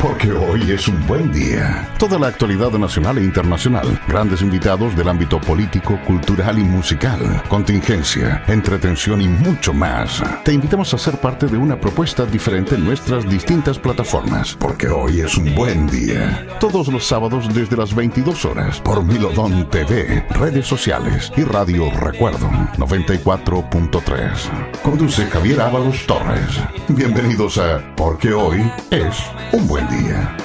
porque hoy es un buen día. Toda la actualidad nacional e internacional, grandes invitados del ámbito político, cultural y musical, contingencia, entretención y mucho más. Te invitamos a ser parte de una propuesta diferente en nuestras distintas plataformas, porque hoy es un buen día. Todos los sábados desde las 22 horas por Milodón TV, redes sociales y Radio Recuerdo 94.3. Conduce Javier Ábalos Torres. Bienvenidos a Porque hoy es un buen día.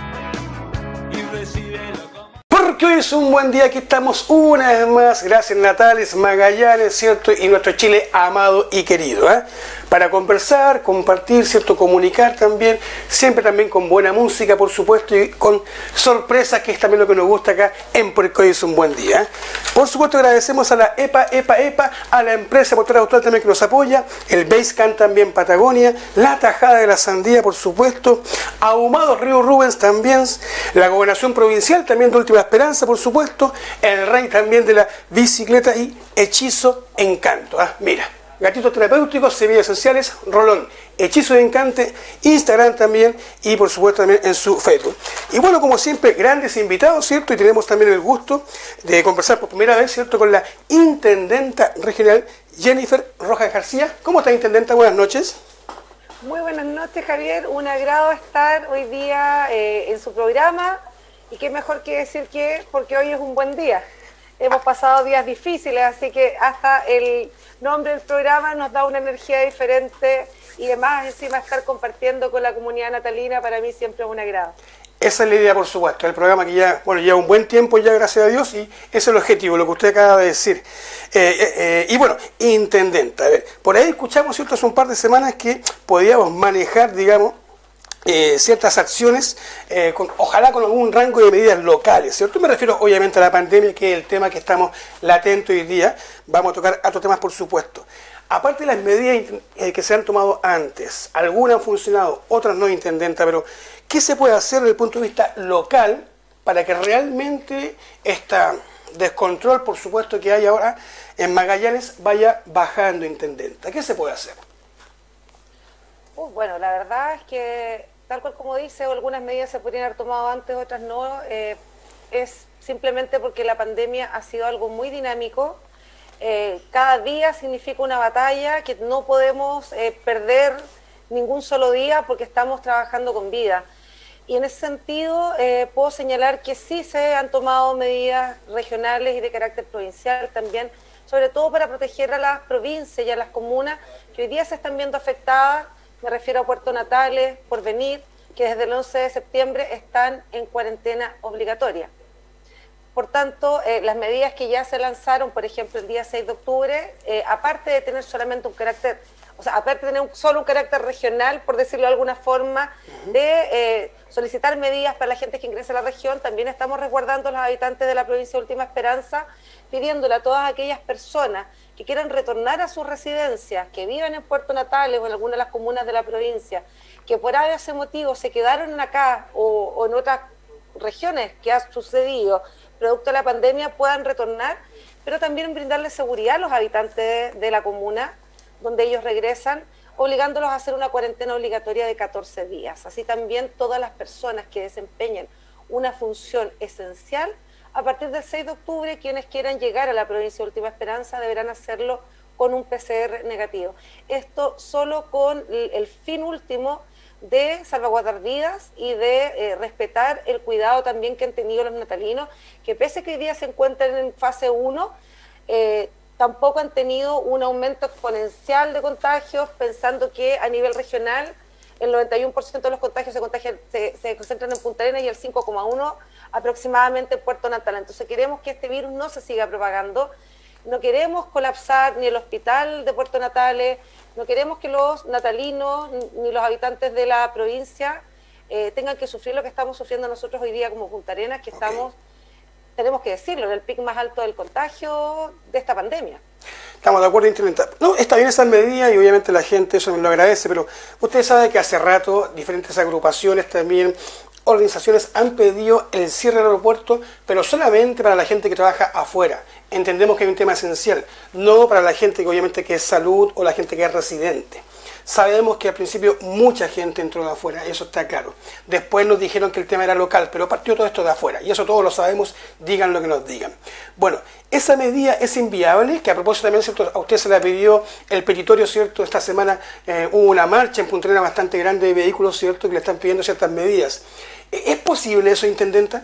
Porque hoy es un buen día, aquí estamos una vez más, gracias Natales, Magallanes, ¿cierto? Y nuestro Chile amado y querido, para conversar, compartir, ¿cierto? Comunicar también, siempre también con buena música, por supuesto, y con sorpresas, que es también lo que nos gusta acá en Porque hoy es un buen día. Por supuesto, agradecemos a la EPA, a la empresa portuaria austral también que nos apoya, el Basecamp también Patagonia, la Tajada de la Sandía, por supuesto, Ahumados Río Rubens también, la Gobernación Provincial también de Última Esperanza, por supuesto, el Rey también de la bicicleta y Hechizo Encanto. Mira, gatitos terapéuticos, semillas esenciales, Rolón, Hechizo de Encante, Instagram también y por supuesto también en su Facebook. Y bueno, como siempre, grandes invitados, ¿cierto? Y tenemos también el gusto de conversar por primera vez, ¿cierto? Con la Intendenta Regional Jennifer Rojas García. ¿Cómo está, Intendenta? Buenas noches. Muy buenas noches, Javier. Un agrado estar hoy día en su programa. Y qué mejor que decir que porque hoy es un buen día. Hemos pasado días difíciles, así que hasta el nombre del programa nos da una energía diferente y además encima estar compartiendo con la comunidad natalina para mí siempre es un agrado. Esa es la idea, por supuesto, el programa que ya, bueno, lleva un buen tiempo ya, gracias a Dios, y ese es el objetivo, lo que usted acaba de decir. Y bueno, Intendenta, a ver, por ahí escuchamos, ¿cierto?, hace un par de semanas que podíamos manejar, digamos, ciertas acciones, ojalá con algún rango de medidas locales, ¿cierto? Me refiero obviamente a la pandemia, que es el tema que estamos latentes hoy día. Vamos a tocar otros temas, por supuesto. Aparte de las medidas que se han tomado antes, algunas han funcionado, otras no, Intendenta, pero ¿qué se puede hacer desde el punto de vista local para que realmente este descontrol, por supuesto, que hay ahora en Magallanes vaya bajando, Intendenta? ¿Qué se puede hacer? Bueno, la verdad es que, tal cual como dice, algunas medidas se podrían haber tomado antes, otras no. Es simplemente porque la pandemia ha sido algo muy dinámico. Cada día significa una batalla que no podemos perder ningún solo día porque estamos trabajando con vida. Y en ese sentido puedo señalar que sí se han tomado medidas regionales y de carácter provincial también, sobre todo para proteger a las provincias y a las comunas que hoy día se están viendo afectadas. Me refiero a Puerto Natales, Porvenir, que desde el 11 de septiembre están en cuarentena obligatoria. Por tanto, las medidas que ya se lanzaron, por ejemplo, el día 6 de octubre, aparte de tener solamente un carácter, o sea, aparte de tener solo un carácter regional, por decirlo de alguna forma, de solicitar medidas para la gente que ingresa a la región, también estamos resguardando a los habitantes de la provincia de Última Esperanza, pidiéndole a todas aquellas personas que quieran retornar a sus residencias, que vivan en Puerto Natales o en alguna de las comunas de la provincia, que por ese motivo se quedaron acá o en otras regiones que ha sucedido producto de la pandemia, puedan retornar, pero también brindarles seguridad a los habitantes de la comuna donde ellos regresan, obligándolos a hacer una cuarentena obligatoria de 14 días. Así también todas las personas que desempeñen una función esencial, a partir del 6 de octubre, quienes quieran llegar a la provincia de Última Esperanza deberán hacerlo con un PCR negativo. Esto solo con el fin último de salvaguardar vidas y de respetar el cuidado también que han tenido los natalinos, que pese a que hoy día se encuentran en fase 1, tampoco han tenido un aumento exponencial de contagios, pensando que a nivel regional el 91% de los contagios se concentran en Punta Arenas y el 5,1% aproximadamente en Puerto Natales. Entonces queremos que este virus no se siga propagando, no queremos colapsar ni el hospital de Puerto Natales, no queremos que los natalinos ni los habitantes de la provincia tengan que sufrir lo que estamos sufriendo nosotros hoy día como Punta Arenas, que estamos, tenemos que decirlo, en el pico más alto del contagio de esta pandemia. Estamos de acuerdo, Intendenta. No, está bien esa medida y obviamente la gente eso me lo agradece, pero usted sabe que hace rato diferentes agrupaciones también, organizaciones han pedido el cierre del aeropuerto, pero solamente para la gente que trabaja afuera. Entendemos que hay un tema esencial, no para la gente que obviamente que es salud o la gente que es residente. Sabemos que al principio mucha gente entró de afuera, eso está claro. Después nos dijeron que el tema era local, pero partió todo esto de afuera. Y eso todos lo sabemos, digan lo que nos digan. Bueno, esa medida es inviable, que a propósito también, ¿cierto?, a usted se la pidió el petitorio, ¿cierto? Esta semana hubo una marcha en Punta Arenas bastante grande de vehículos, ¿cierto?, que le están pidiendo ciertas medidas. ¿Es posible eso, intendenta?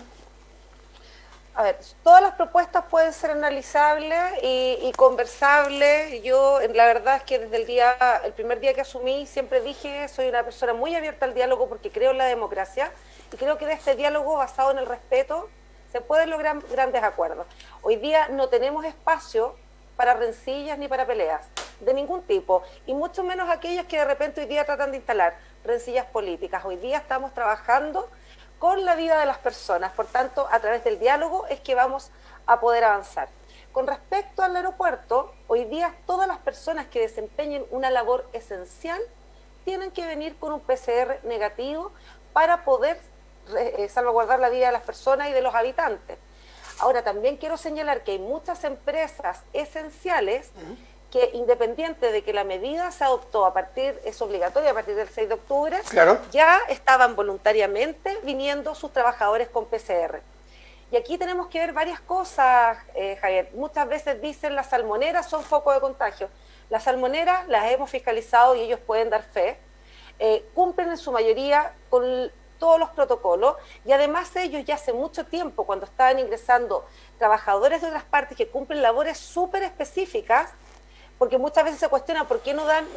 A ver, todas las propuestas pueden ser analizables y conversables. Yo, la verdad es que desde el primer día que asumí, siempre dije, soy una persona muy abierta al diálogo porque creo en la democracia y creo que de este diálogo basado en el respeto se pueden lograr grandes acuerdos. Hoy día no tenemos espacio para rencillas ni para peleas, de ningún tipo, y mucho menos aquellas que de repente hoy día tratan de instalar rencillas políticas. Hoy día estamos trabajando con la vida de las personas, por tanto, a través del diálogo es que vamos a poder avanzar. Con respecto al aeropuerto, hoy día todas las personas que desempeñen una labor esencial tienen que venir con un PCR negativo para poder salvaguardar la vida de las personas y de los habitantes. Ahora, también quiero señalar que hay muchas empresas esenciales que, independiente de que la medida se adoptó es obligatoria a partir del 6 de octubre, claro, ya estaban voluntariamente viniendo sus trabajadores con PCR. Y aquí tenemos que ver varias cosas, Javier. Muchas veces dicen las salmoneras son foco de contagio. Las salmoneras las hemos fiscalizado y ellos pueden dar fe. Cumplen en su mayoría con todos los protocolos y además ellos ya hace mucho tiempo, cuando estaban ingresando trabajadores de otras partes que cumplen labores súper específicas, porque muchas veces se cuestiona por qué no dan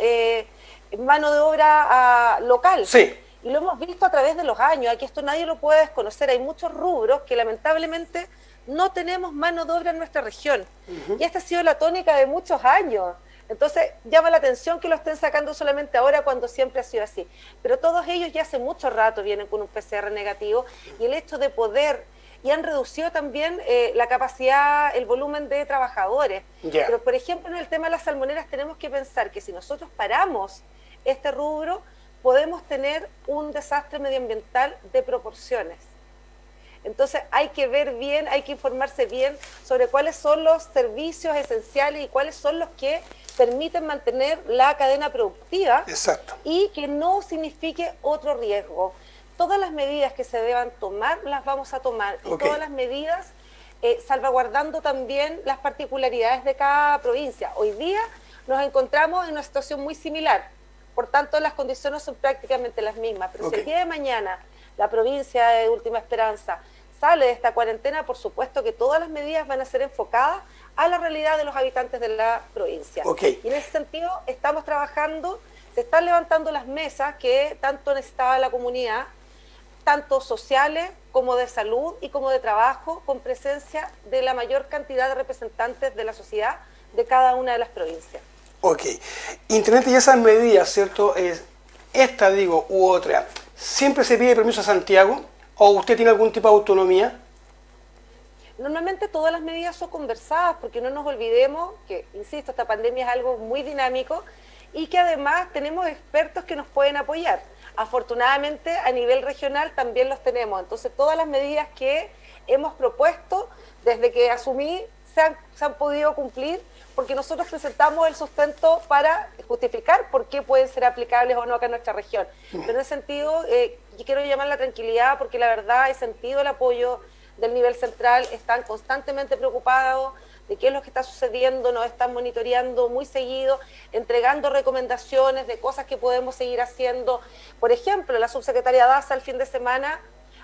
mano de obra local. Sí. Y lo hemos visto a través de los años, aquí esto nadie lo puede desconocer, hay muchos rubros que lamentablemente no tenemos mano de obra en nuestra región. Y esta ha sido la tónica de muchos años. Entonces llama la atención que lo estén sacando solamente ahora cuando siempre ha sido así. Pero todos ellos ya hace mucho rato vienen con un PCR negativo y el hecho de poder... Y han reducido también la capacidad, el volumen de trabajadores. Yeah. Pero, por ejemplo, en el tema de las salmoneras tenemos que pensar que si nosotros paramos este rubro, podemos tener un desastre medioambiental de proporciones. Entonces hay que ver bien, hay que informarse bien sobre cuáles son los servicios esenciales y cuáles son los que permiten mantener la cadena productiva. Exacto. Y que no signifique otro riesgo. Todas las medidas que se deban tomar, las vamos a tomar. Y todas las medidas salvaguardando también las particularidades de cada provincia. Hoy día nos encontramos en una situación muy similar. Por tanto, las condiciones son prácticamente las mismas. Pero si el día de mañana la provincia de Última Esperanza sale de esta cuarentena, por supuesto que todas las medidas van a ser enfocadas a la realidad de los habitantes de la provincia. Y en ese sentido estamos trabajando, se están levantando las mesas que tanto necesitaba la comunidad, tanto sociales como de salud y como de trabajo, con presencia de la mayor cantidad de representantes de la sociedad de cada una de las provincias. Intendente, y esas medidas, ¿cierto? Esta, digo, u otra, ¿siempre se pide permiso a Santiago? ¿O usted tiene algún tipo de autonomía? Normalmente todas las medidas son conversadas, porque no nos olvidemos que, insisto, esta pandemia es algo muy dinámico y que además tenemos expertos que nos pueden apoyar. Afortunadamente a nivel regional también los tenemos, entonces todas las medidas que hemos propuesto desde que asumí se han podido cumplir, porque nosotros presentamos el sustento para justificar por qué pueden ser aplicables o no acá en nuestra región. Pero en ese sentido, yo quiero llamar la tranquilidad, porque la verdad he sentido el apoyo del nivel central, están constantemente preocupados de qué es lo que está sucediendo, nos están monitoreando muy seguido, entregando recomendaciones de cosas que podemos seguir haciendo. Por ejemplo, la subsecretaria Daza el fin de semana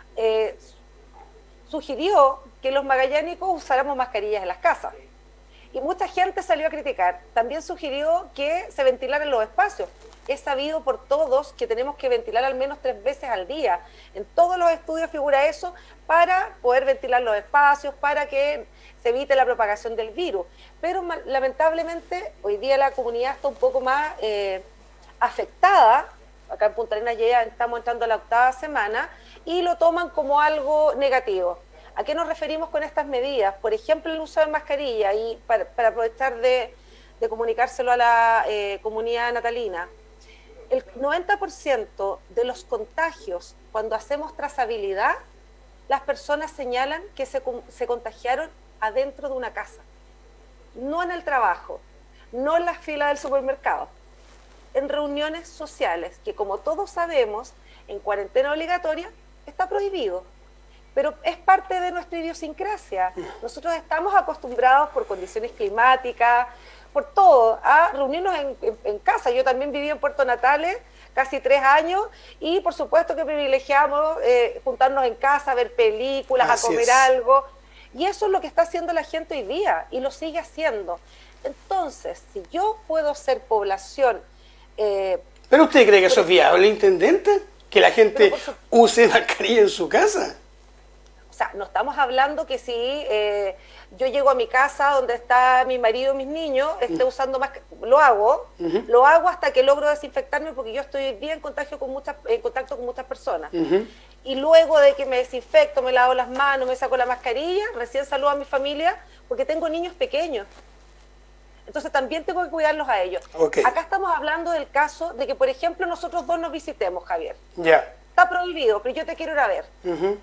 sugirió que los magallánicos usáramos mascarillas en las casas. Y mucha gente salió a criticar. También sugirió que se ventilaran los espacios. Es sabido por todos que tenemos que ventilar al menos 3 veces al día. En todos los estudios figura eso, para poder ventilar los espacios, para que se evite la propagación del virus. Pero lamentablemente hoy día la comunidad está un poco más afectada. Acá en Punta Arenas ya estamos entrando a la 8ª semana y lo toman como algo negativo. ¿A qué nos referimos con estas medidas? Por ejemplo, el uso de mascarilla, y para aprovechar de comunicárselo a la comunidad natalina. El 90% de los contagios, cuando hacemos trazabilidad, las personas señalan que se contagiaron adentro de una casa, no en el trabajo, no en las filas del supermercado. en reuniones sociales, que como todos sabemos, en cuarentena obligatoria está prohibido. Pero es parte de nuestra idiosincrasia. Nosotros estamos acostumbrados por condiciones climáticas, por todo, a reunirnos en casa. Yo también viví en Puerto Natales casi 3 años y por supuesto que privilegiamos juntarnos en casa, ver películas, a comer algo. Y eso es lo que está haciendo la gente hoy día y lo sigue haciendo. Entonces, si yo puedo ser población... ¿Pero usted cree que eso es viable, intendente? ¿Que la gente use mascarilla en su casa? O sea, no estamos hablando que si yo llego a mi casa donde está mi marido y mis niños, esté usando mascarilla. Lo hago hasta que logro desinfectarme porque yo estoy bien en contacto con muchas personas. Y luego de que me desinfecto, me lavo las manos, me saco la mascarilla, recién saludo a mi familia porque tengo niños pequeños. Entonces también tengo que cuidarlos a ellos. Acá estamos hablando del caso de que, por ejemplo, nosotros dos nos visitemos, Javier. Está prohibido, pero yo te quiero ir a ver.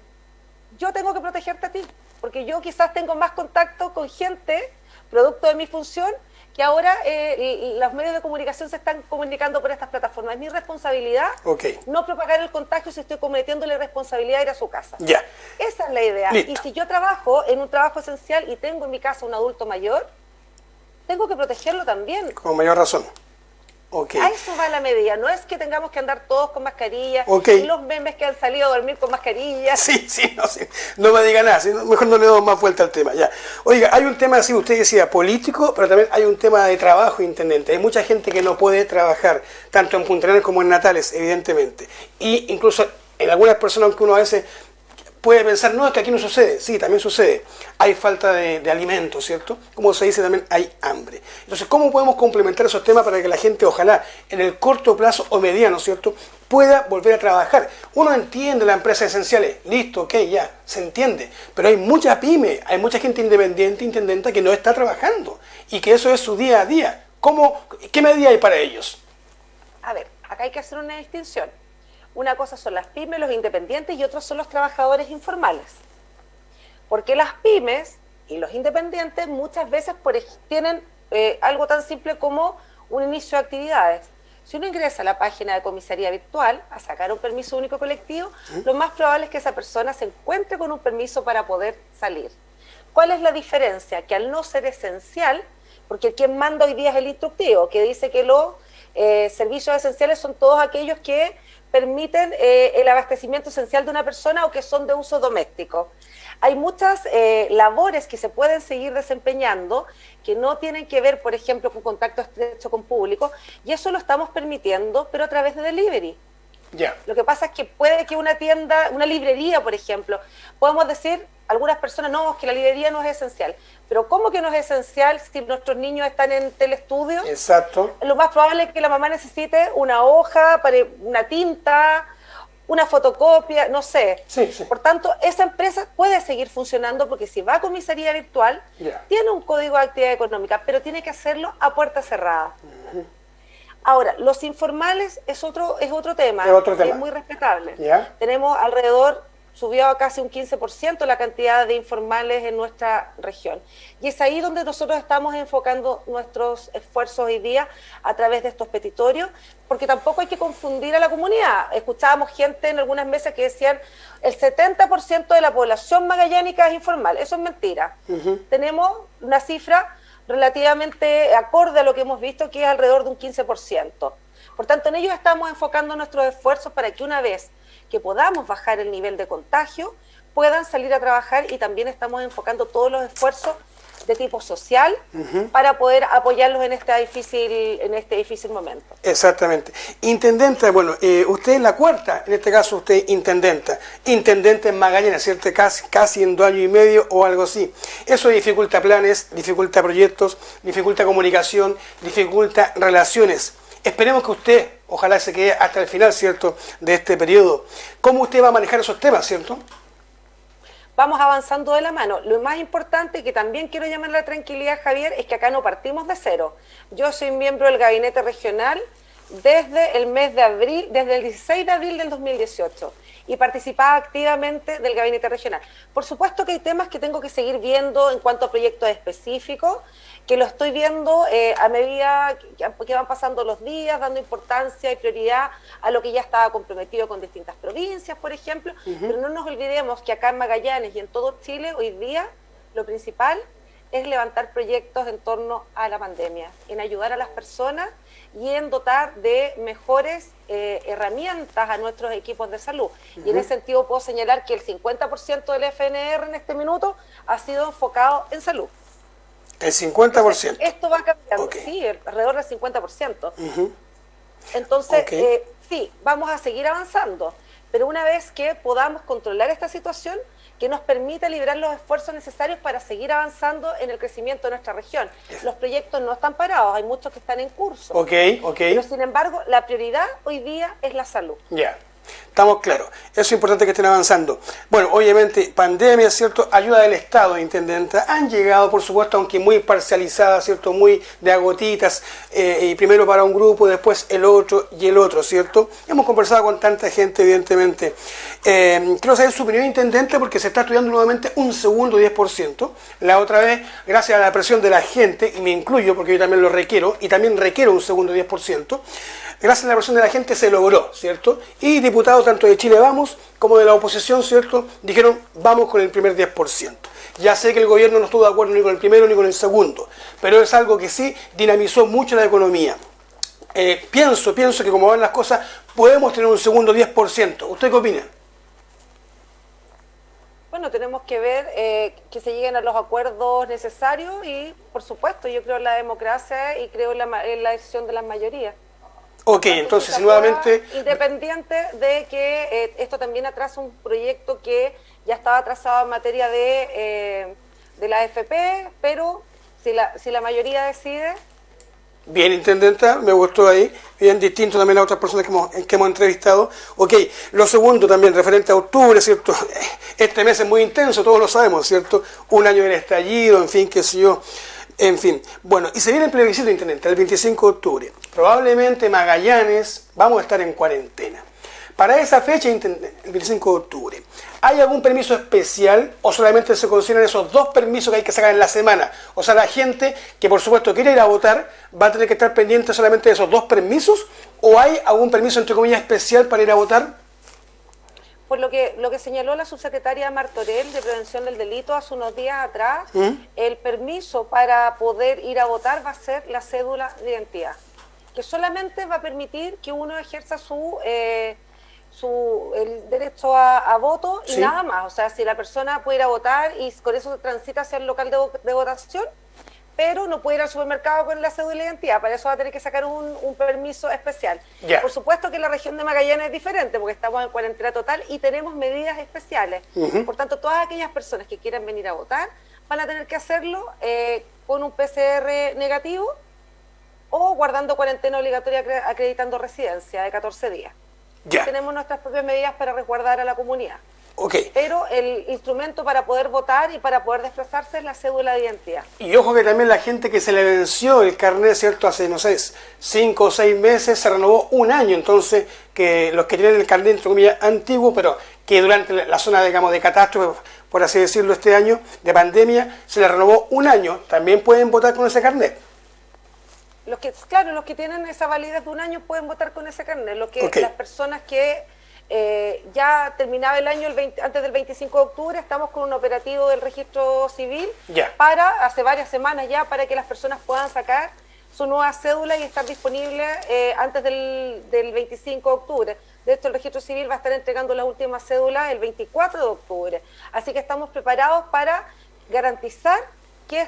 Yo tengo que protegerte a ti, porque yo quizás tengo más contacto con gente, producto de mi función, que ahora los medios de comunicación se están comunicando por estas plataformas. Es mi responsabilidad no propagar el contagio si estoy cometiendo la irresponsabilidad de ir a su casa. Esa es la idea. Y si yo trabajo en un trabajo esencial y tengo en mi casa un adulto mayor, tengo que protegerlo también. Con mayor razón. A eso va la medida. No es que tengamos que andar todos con mascarilla. Y los memes que han salido a dormir con mascarilla. No me diga nada. Mejor no le doy más vuelta al tema. Oiga, hay un tema, así usted decía, político, pero también hay un tema de trabajo, intendente. Hay mucha gente que no puede trabajar, tanto en Punta Arenas como en Natales, evidentemente. Y incluso en algunas personas, aunque uno a veces puede pensar, no, es que aquí no sucede. Sí, también sucede. Hay falta de alimentos, ¿cierto? Como se dice, también hay hambre. Entonces, ¿cómo podemos complementar esos temas para que la gente, ojalá, en el corto plazo o mediano, ¿cierto?, pueda volver a trabajar? Uno entiende las empresas esenciales, listo, ya, se entiende. Pero hay mucha pyme, hay mucha gente independiente, intendenta, que no está trabajando. Y que eso es su día a día. ¿Qué medida hay para ellos? A ver, acá hay que hacer una distinción. Una cosa son las pymes, los independientes, y otros son los trabajadores informales. Porque las pymes y los independientes muchas veces tienen algo tan simple como un inicio de actividades. Si uno ingresa a la página de comisaría virtual a sacar un permiso único colectivo, lo más probable es que esa persona se encuentre con un permiso para poder salir. ¿Cuál es la diferencia? Que al no ser esencial, porque quien manda hoy día es el instructivo, que dice que los servicios esenciales son todos aquellos que permiten el abastecimiento esencial de una persona o que son de uso doméstico. Hay muchas labores que se pueden seguir desempeñando que no tienen que ver, por ejemplo, con contacto estrecho con público, y eso lo estamos permitiendo, pero a través de delivery. Lo que pasa es que puede que una tienda, una librería, por ejemplo, podemos decir, algunas personas, no, es que la librería no es esencial. Pero ¿cómo que no es esencial si nuestros niños están en telestudio? Lo más probable es que la mamá necesite una hoja, una tinta, una fotocopia, no sé. Por tanto, esa empresa puede seguir funcionando porque si va a comisaría virtual, tiene un código de actividad económica, pero tiene que hacerlo a puerta cerrada. Ahora, los informales es otro tema, es muy respetable. Tenemos alrededor, subió a casi un 15% la cantidad de informales en nuestra región. Y es ahí donde nosotros estamos enfocando nuestros esfuerzos hoy día a través de estos petitorios, porque tampoco hay que confundir a la comunidad. Escuchábamos gente en algunas mesas que decían el 70% de la población magallánica es informal. Eso es mentira. Tenemos una cifra relativamente acorde a lo que hemos visto, que es alrededor de un 15%. Por tanto, en ello estamos enfocando nuestros esfuerzos para que una vez que podamos bajar el nivel de contagio, puedan salir a trabajar, y también estamos enfocando todos los esfuerzos de tipo social para poder apoyarlos en este difícil momento. Exactamente. Intendenta, bueno, usted es la cuarta, en este caso usted intendente en Magallanes, ¿cierto? Casi en 2 años y medio o algo así. Eso dificulta planes, dificulta proyectos, dificulta comunicación, dificulta relaciones. Esperemos que usted, ojalá se quede hasta el final, ¿cierto?, de este periodo. ¿Cómo usted va a manejar esos temas, cierto? Vamos avanzando de la mano. Lo más importante, que también quiero llamar la tranquilidad, Javier, es que acá no partimos de cero. Yo soy miembro del gabinete regional desde el mes de abril, desde el 16 de abril del 2018, y participaba activamente del gabinete regional. Por supuesto que hay temas que tengo que seguir viendo en cuanto a proyectos específicos, que lo estoy viendo a medida que van pasando los días, dando importancia y prioridad a lo que ya estaba comprometido con distintas provincias, por ejemplo, pero no nos olvidemos que acá en Magallanes y en todo Chile hoy día lo principal es levantar proyectos en torno a la pandemia, en ayudar a las personas y en dotar de mejores herramientas a nuestros equipos de salud. Y en ese sentido puedo señalar que el 50% del FNR en este minuto ha sido enfocado en salud. El 50%. Entonces, esto va cambiando, sí, alrededor del 50%. Entonces, sí, vamos a seguir avanzando, pero una vez que podamos controlar esta situación, que nos permita liberar los esfuerzos necesarios para seguir avanzando en el crecimiento de nuestra región. Los proyectos no están parados, hay muchos que están en curso. Pero sin embargo, la prioridad hoy día es la salud. Ya. Estamos claros, eso es importante que estén avanzando. Bueno, obviamente, pandemia, ¿cierto? Ayuda del Estado, intendenta, han llegado, por supuesto, aunque muy parcializadas, ¿cierto? Muy de a gotitas, y primero para un grupo, después el otro y el otro, ¿cierto? Hemos conversado con tanta gente, evidentemente. Quiero saber su opinión, intendente, porque se está estudiando nuevamente un segundo 10%. La otra vez, gracias a la presión de la gente, y me incluyo porque yo también lo requiero, y también requiero un segundo 10%, gracias a la presión de la gente se logró, ¿cierto? Y diputados tanto de Chile Vamos como de la oposición, ¿cierto?, dijeron vamos con el primer 10%. Ya sé que el gobierno no estuvo de acuerdo ni con el primero ni con el segundo, pero es algo que sí dinamizó mucho la economía. Pienso que como van las cosas, podemos tener un segundo 10%. ¿Usted qué opina? Bueno, tenemos que ver que se lleguen a los acuerdos necesarios y, por supuesto, yo creo en la democracia y creo en la decisión de las mayorías. Ok, entonces nuevamente... Independiente de que esto también atrasa un proyecto que ya estaba atrasado en materia de la AFP, pero si la mayoría decide... Bien, intendenta, me gustó ahí, bien distinto también a otras personas que hemos entrevistado. Ok, lo segundo también, referente a octubre, ¿cierto? Este mes es muy intenso, todos lo sabemos, ¿cierto? Un año del estallido, en fin, qué sé yo... En fin, bueno, y se viene el plebiscito, intendente, el 25 de octubre. Probablemente Magallanes vamos a estar en cuarentena. Para esa fecha, el 25 de octubre, ¿hay algún permiso especial o solamente se consideran esos 2 permisos que hay que sacar en la semana? O sea, la gente que por supuesto quiere ir a votar va a tener que estar pendiente solamente de esos 2 permisos, ¿o hay algún permiso, entre comillas, especial para ir a votar? Por lo que señaló la subsecretaria Martorell de Prevención del Delito hace unos días atrás, el permiso para poder ir a votar va a ser la cédula de identidad, que solamente va a permitir que uno ejerza el derecho a voto y nada más. O sea, si la persona puede ir a votar y con eso transita hacia el local de votación, pero no puede ir al supermercado con la cédula de identidad, para eso va a tener que sacar un permiso especial. Por supuesto que la región de Magallanes es diferente, porque estamos en cuarentena total y tenemos medidas especiales. Por tanto, todas aquellas personas que quieran venir a votar van a tener que hacerlo con un PCR negativo o guardando cuarentena obligatoria acreditando residencia de 14 días. Tenemos nuestras propias medidas para resguardar a la comunidad. Pero el instrumento para poder votar y para poder desplazarse es la cédula de identidad. Y ojo que también la gente que se le venció el carnet, ¿cierto?, hace, no sé, 5 o 6 meses, se renovó un año. Entonces, que los que tienen el carnet, entre comillas, antiguo, pero que durante la zona, digamos, de catástrofe, por así decirlo, este año, de pandemia, se le renovó un año, también pueden votar con ese carnet. Los que tienen esa validez de un año pueden votar con ese carnet. Las personas que ya terminaba el año antes del 25 de octubre, estamos con un operativo del registro civil hace varias semanas ya, para que las personas puedan sacar su nueva cédula y estar disponible antes del 25 de octubre. De hecho, el registro civil va a estar entregando las últimas cédulas el 24 de octubre. Así que estamos preparados para garantizar que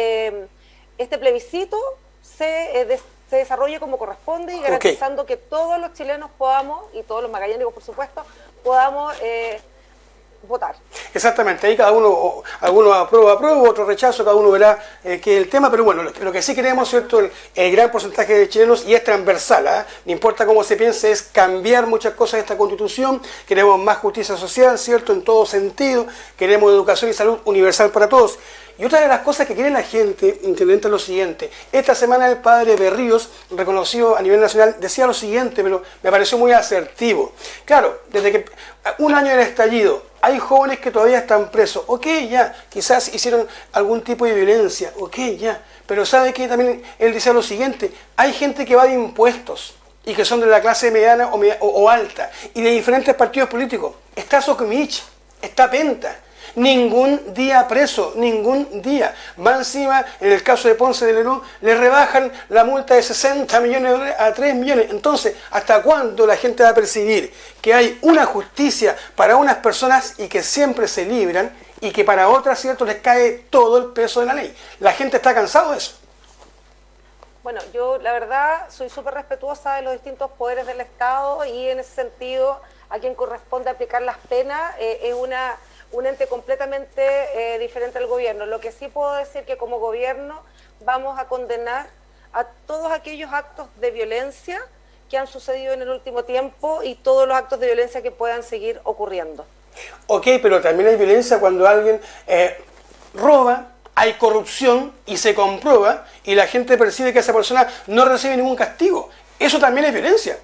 este plebiscito se desarrolle como corresponde y garantizando que todos los chilenos podamos, y todos los magallánicos por supuesto, podamos votar. Exactamente, ahí cada uno, algunos aprueba, otro rechazo, cada uno verá qué es el tema, pero bueno, lo que sí queremos, ¿cierto? El gran porcentaje de chilenos, y es transversal, no importa cómo se piense, es cambiar muchas cosas de esta Constitución, queremos más justicia social, ¿cierto? En todo sentido, queremos educación y salud universal para todos. Y otra de las cosas que quiere la gente, intendente, es lo siguiente. Esta semana el padre Berríos, reconocido a nivel nacional, decía lo siguiente, pero me pareció muy asertivo. Claro, desde que un año del estallido, hay jóvenes que todavía están presos. Ok, ya, quizás hicieron algún tipo de violencia. Ok, ya. Pero ¿sabe qué? También él decía lo siguiente. Hay gente que va de impuestos y que son de la clase mediana o alta y de diferentes partidos políticos. Está Sokimich, está Penta. Ningún día preso, ningún día. Más encima, en el caso de Ponce de León, le rebajan la multa de 60 millones de dólares a 3 millones. Entonces, ¿hasta cuándo la gente va a percibir que hay una justicia para unas personas y que siempre se libran y que para otras, cierto, les cae todo el peso de la ley? La gente está cansada de eso. Bueno, yo la verdad soy súper respetuosa de los distintos poderes del Estado y en ese sentido a quien corresponde aplicar las penas es un ente completamente diferente al gobierno. Lo que sí puedo decir que como gobierno vamos a condenar a todos aquellos actos de violencia que han sucedido en el último tiempo y todos los actos de violencia que puedan seguir ocurriendo. Ok, pero también hay violencia cuando alguien roba, hay corrupción y se comprueba y la gente percibe que esa persona no recibe ningún castigo. Eso también es violencia.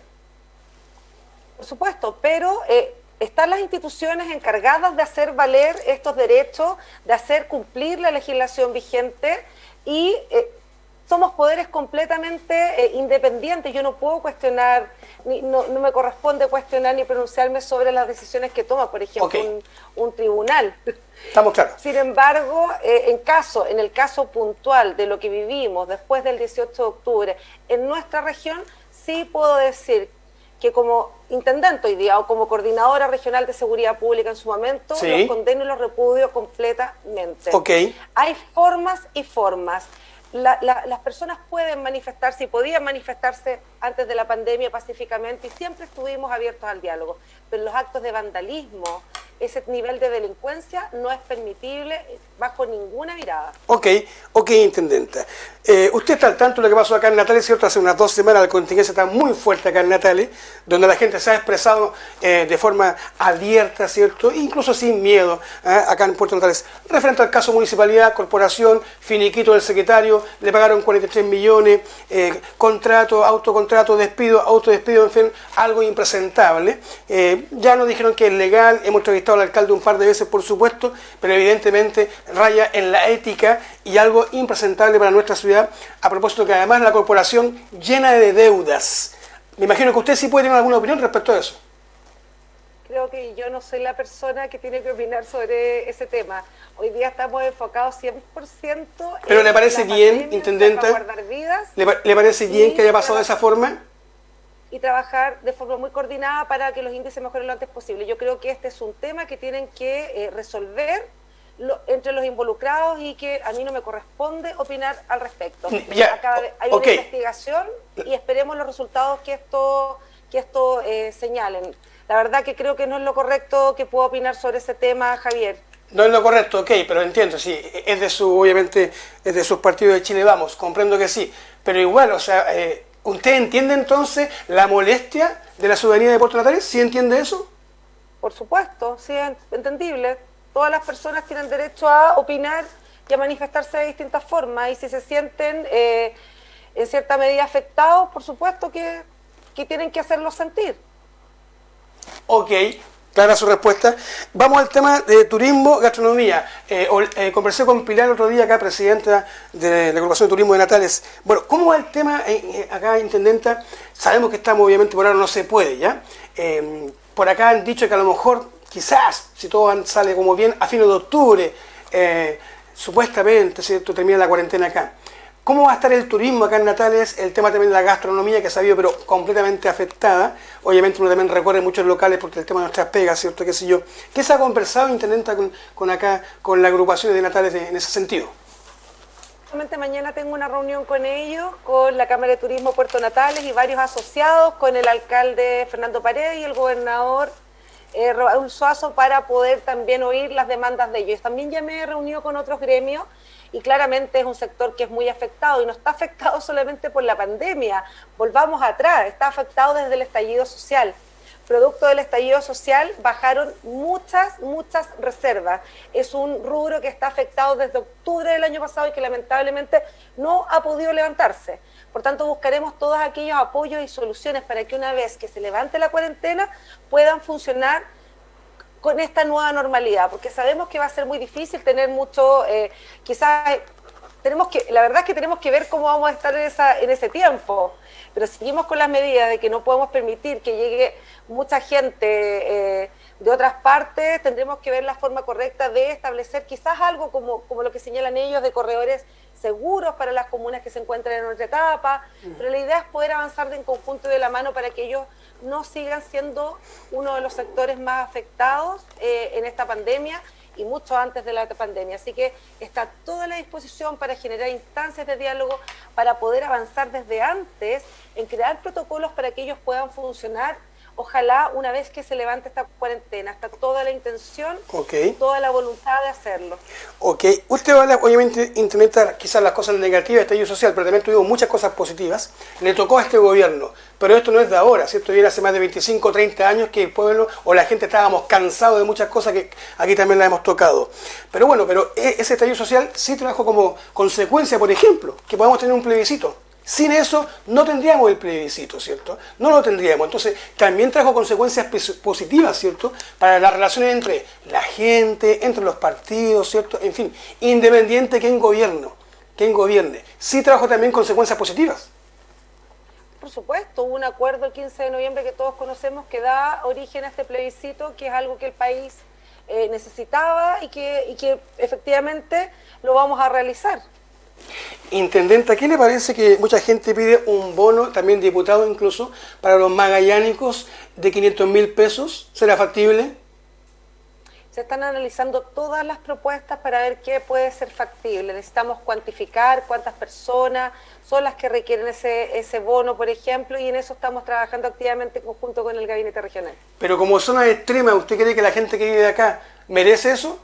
Por supuesto, pero están las instituciones encargadas de hacer valer estos derechos, de hacer cumplir la legislación vigente y somos poderes completamente independientes. Yo no puedo cuestionar, no me corresponde cuestionar ni pronunciarme sobre las decisiones que toma, por ejemplo, okay, un tribunal. Estamos claros. Sin embargo, en el caso puntual de lo que vivimos después del 18 de octubre en nuestra región, sí puedo decir que como intendente hoy día o como coordinadora regional de seguridad pública en su momento, sí, los condeno y los repudio completamente. Okay. Hay formas y formas. Las personas pueden manifestarse y podían manifestarse antes de la pandemia pacíficamente y siempre estuvimos abiertos al diálogo, pero los actos de vandalismo, ese nivel de delincuencia no es permitible bajo ninguna mirada. Ok, intendenta. Usted está al tanto de lo que pasó acá en Natales, ¿cierto? Hace unas 2 semanas la contingencia está muy fuerte acá en Natales, donde la gente se ha expresado de forma abierta, ¿cierto? Incluso sin miedo, acá en Puerto Natales. Referente al caso municipalidad, corporación, finiquito del secretario, le pagaron 43 millones, contrato, autocontrato, despido, autodespido, en fin, algo impresentable. Ya nos dijeron que es legal, hemos entrevistado al alcalde un par de veces, por supuesto, pero evidentemente raya en la ética y algo impresentable para nuestra ciudad, a propósito que además la corporación llena de deudas. Me imagino que usted sí puede tener alguna opinión respecto a eso. Creo que yo no soy la persona que tiene que opinar sobre ese tema. Hoy día estamos enfocados 100%. ¿Pero le parece bien, intendenta? ¿Le parece bien que haya pasado de esa forma? Y trabajar de forma muy coordinada para que los índices mejoren lo antes posible. Yo creo que este es un tema que tienen que resolver entre los involucrados y que a mí no me corresponde opinar al respecto. Ya, hay una investigación y esperemos los resultados que esto señalen. La verdad que creo que no es lo correcto que pueda opinar sobre ese tema, Javier. No es lo correcto, ok, pero entiendo, sí, es de su, obviamente, es de sus partidos de Chile Vamos, comprendo que sí, pero igual, o sea, ¿usted entiende entonces la molestia de la ciudadanía de Puerto Natales? ¿Sí entiende eso? Por supuesto, sí, es entendible. Todas las personas tienen derecho a opinar y a manifestarse de distintas formas, y si se sienten en cierta medida afectados, por supuesto que tienen que hacerlo sentir. Ok, clara su respuesta. Vamos al tema de turismo, gastronomía. Conversé con Pilar el otro día, acá, presidenta de la Agrupación de Turismo de Natales. Bueno, ¿cómo va el tema acá, intendenta? Sabemos que estamos, obviamente, por ahora no se puede, ¿ya? Por acá han dicho que a lo mejor, quizás, si todo sale como bien, a fines de octubre, supuestamente, ¿cierto?, termina la cuarentena acá. ¿Cómo va a estar el turismo acá en Natales? El tema también de la gastronomía, que se ha habido, pero completamente afectada. Obviamente uno también recorre muchos locales porque el tema de nuestras pegas, ¿cierto? ¿Qué sé yo? ¿Qué se ha conversado, intendenta, con la agrupación de Natales en ese sentido? Mañana tengo una reunión con ellos, con la Cámara de Turismo Puerto Natales y varios asociados, con el alcalde Fernando Paredes y el gobernador Raúl Suazo, para poder también oír las demandas de ellos. También ya me he reunido con otros gremios y claramente es un sector que es muy afectado y no está afectado solamente por la pandemia, volvamos atrás, está afectado desde el estallido social. Producto del estallido social bajaron muchas reservas. Es un rubro que está afectado desde octubre del año pasado y que lamentablemente no ha podido levantarse. Por tanto, buscaremos todos aquellos apoyos y soluciones para que una vez que se levante la cuarentena puedan funcionar con esta nueva normalidad, porque sabemos que va a ser muy difícil tener mucho, quizás la verdad es que tenemos que ver cómo vamos a estar en ese tiempo, pero seguimos con las medidas de que no podemos permitir que llegue mucha gente de otras partes. Tendremos que ver la forma correcta de establecer quizás algo como lo que señalan ellos, de corredores seguros para las comunas que se encuentran en otra etapa, pero la idea es poder avanzar en conjunto y de la mano para que ellos no sigan siendo uno de los sectores más afectados en esta pandemia y mucho antes de la pandemia. Así que está toda la disposición para generar instancias de diálogo, para poder avanzar desde antes en crear protocolos para que ellos puedan funcionar. Ojalá una vez que se levante esta cuarentena, está toda la intención, toda la voluntad de hacerlo. Ok, usted va a obviamente implementar quizás las cosas negativas de estallido social, pero también tuvimos muchas cosas positivas. Le tocó a este gobierno, pero esto no es de ahora, ¿cierto? Viene hace más de 25 o 30 años que el pueblo o la gente estábamos cansados de muchas cosas que aquí también las hemos tocado. Pero bueno, ese estallido social sí trajo como consecuencia, por ejemplo, que podamos tener un plebiscito. Sin eso no tendríamos el plebiscito, ¿cierto? No lo tendríamos. Entonces, también trajo consecuencias positivas, ¿cierto? Para las relaciones entre la gente, entre los partidos, ¿cierto? En fin, independiente quién gobierne. Sí trajo también consecuencias positivas. Por supuesto, hubo un acuerdo el 15 de noviembre que todos conocemos que da origen a este plebiscito, que es algo que el país necesitaba y que efectivamente lo vamos a realizar. Intendenta, ¿qué le parece que mucha gente pide un bono, también diputado incluso, para los magallánicos de 500.000 pesos? ¿Será factible? Se están analizando todas las propuestas para ver qué puede ser factible. Necesitamos cuantificar cuántas personas son las que requieren ese bono, por ejemplo, y en eso estamos trabajando activamente en conjunto con el Gabinete Regional. Pero como zona extrema, ¿usted cree que la gente que vive de acá merece eso?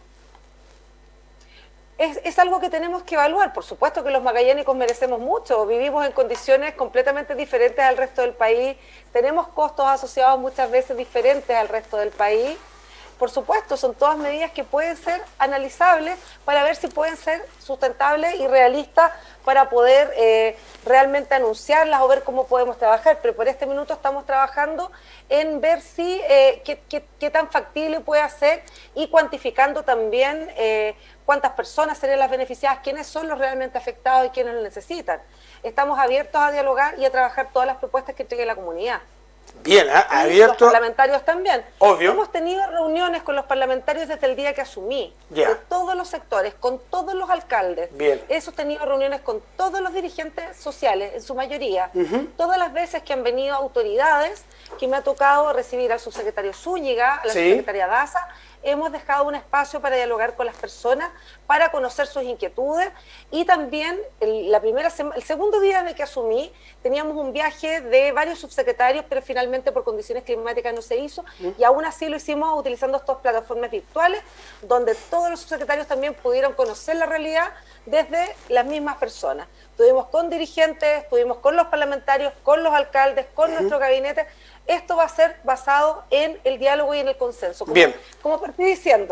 Es algo que tenemos que evaluar. Por supuesto que los magallánicos merecemos mucho, vivimos en condiciones completamente diferentes al resto del país, tenemos costos asociados muchas veces diferentes al resto del país. Por supuesto, son todas medidas que pueden ser analizables para ver si pueden ser sustentables y realistas para poder realmente anunciarlas o ver cómo podemos trabajar. Pero por este minuto estamos trabajando en ver si qué tan factible puede ser y cuantificando también cuántas personas serían las beneficiadas, quiénes son los realmente afectados y quiénes lo necesitan. Estamos abiertos a dialogar y a trabajar todas las propuestas que entregue la comunidad. Bien, abierto. Los parlamentarios también. Obvio. Hemos tenido reuniones con los parlamentarios desde el día que asumí, de todos los sectores, con todos los alcaldes. Bien. He sostenido reuniones con todos los dirigentes sociales, en su mayoría. Todas las veces que han venido autoridades, que me ha tocado recibir al subsecretario Zúñiga, a la subsecretaria Daza, hemos dejado un espacio para dialogar con las personas, para conocer sus inquietudes y también el segundo día de que asumí teníamos un viaje de varios subsecretarios, pero finalmente por condiciones climáticas no se hizo y aún así lo hicimos utilizando estas plataformas virtuales donde todos los subsecretarios también pudieron conocer la realidad desde las mismas personas. Estuvimos con dirigentes, estuvimos con los parlamentarios, con los alcaldes, con nuestro gabinete. Esto va a ser basado en el diálogo y en el consenso. Como partí diciendo.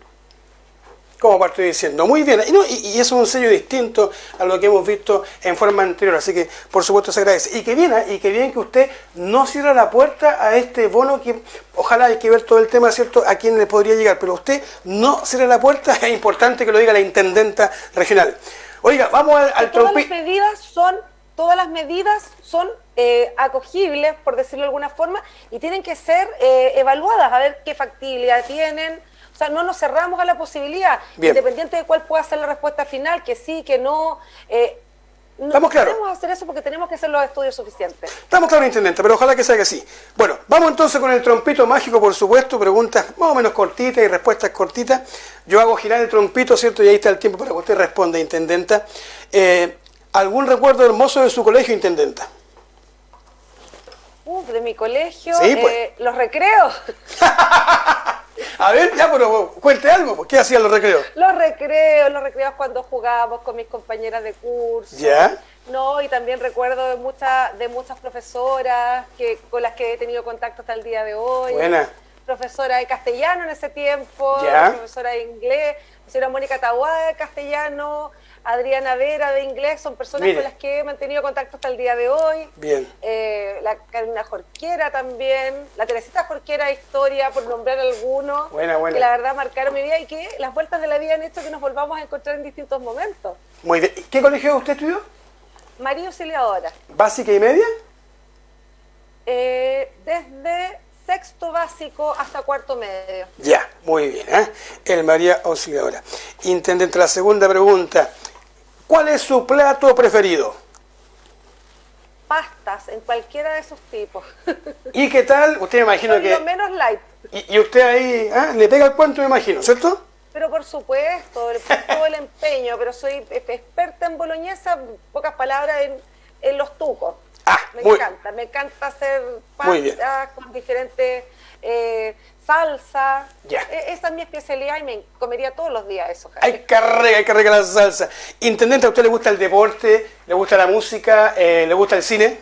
Como partí diciendo. Muy bien. Y eso es un sello distinto a lo que hemos visto en forma anterior. Así que, por supuesto, se agradece. Y que bien que usted no cierra la puerta a este bono que, ojalá hay que ver todo el tema, ¿cierto?, a quién le podría llegar. Pero usted no cierra la puerta. Es importante que lo diga la intendenta regional. Oiga, vamos al trompito. Todas las medidas son acogibles, por decirlo de alguna forma, y tienen que ser evaluadas, a ver qué factibilidad tienen. O sea, no nos cerramos a la posibilidad, independiente de cuál pueda ser la respuesta final, que sí, que no. Estamos claros. Podemos hacer eso porque tenemos que hacer los estudios suficientes. Estamos claros, intendente, pero ojalá que sea que sí. Bueno, vamos entonces con el trompito mágico, por supuesto, preguntas más o menos cortitas y respuestas cortitas. Yo hago girar el trompito, ¿cierto? Y ahí está el tiempo para que usted responda, intendenta. ¿Algún recuerdo hermoso de su colegio, intendenta? De mi colegio, sí, pues. Los recreos. A ver, ya, pero cuente algo. ¿Qué hacían los recreos? Los recreos cuando jugábamos con mis compañeras de curso. ¿Ya? No, y también recuerdo de muchas profesoras con las que he tenido contacto hasta el día de hoy. Buena. Profesora de castellano en ese tiempo, ¿Ya? profesora de inglés, señora Mónica Tahuada de castellano, Adriana Vera de inglés, son personas Mire. con las que he mantenido contacto hasta el día de hoy. Bien. La Carolina Jorquera también, la Teresita Jorquera de historia, por nombrar algunos, Buena. que la verdad marcaron mi vida y que las vueltas de la vida han hecho que nos volvamos a encontrar en distintos momentos. Muy bien. ¿Qué colegio usted estudió? María Auxiliadora, ¿Básica y media? desde sexto básico hasta cuarto medio. Ya, muy bien. El María Auxiliadora. Intendente, la segunda pregunta. ¿Cuál es su plato preferido? Pastas en cualquiera de sus tipos. ¿Y qué tal? Usted me imagino Son que... lo menos light. Y usted ahí le pega el cuento, me imagino, ¿cierto? Pero por supuesto, todo el empeño, pero soy experta en boloñesa, pocas palabras, en los tucos. Me encanta hacer Muy bien. pastas con diferentes salsas. Ya. Esa es mi especialidad y me comería todos los días eso. Hay que regar la salsa. Intendente, ¿a usted le gusta el deporte? ¿Le gusta la música? ¿Le gusta el cine?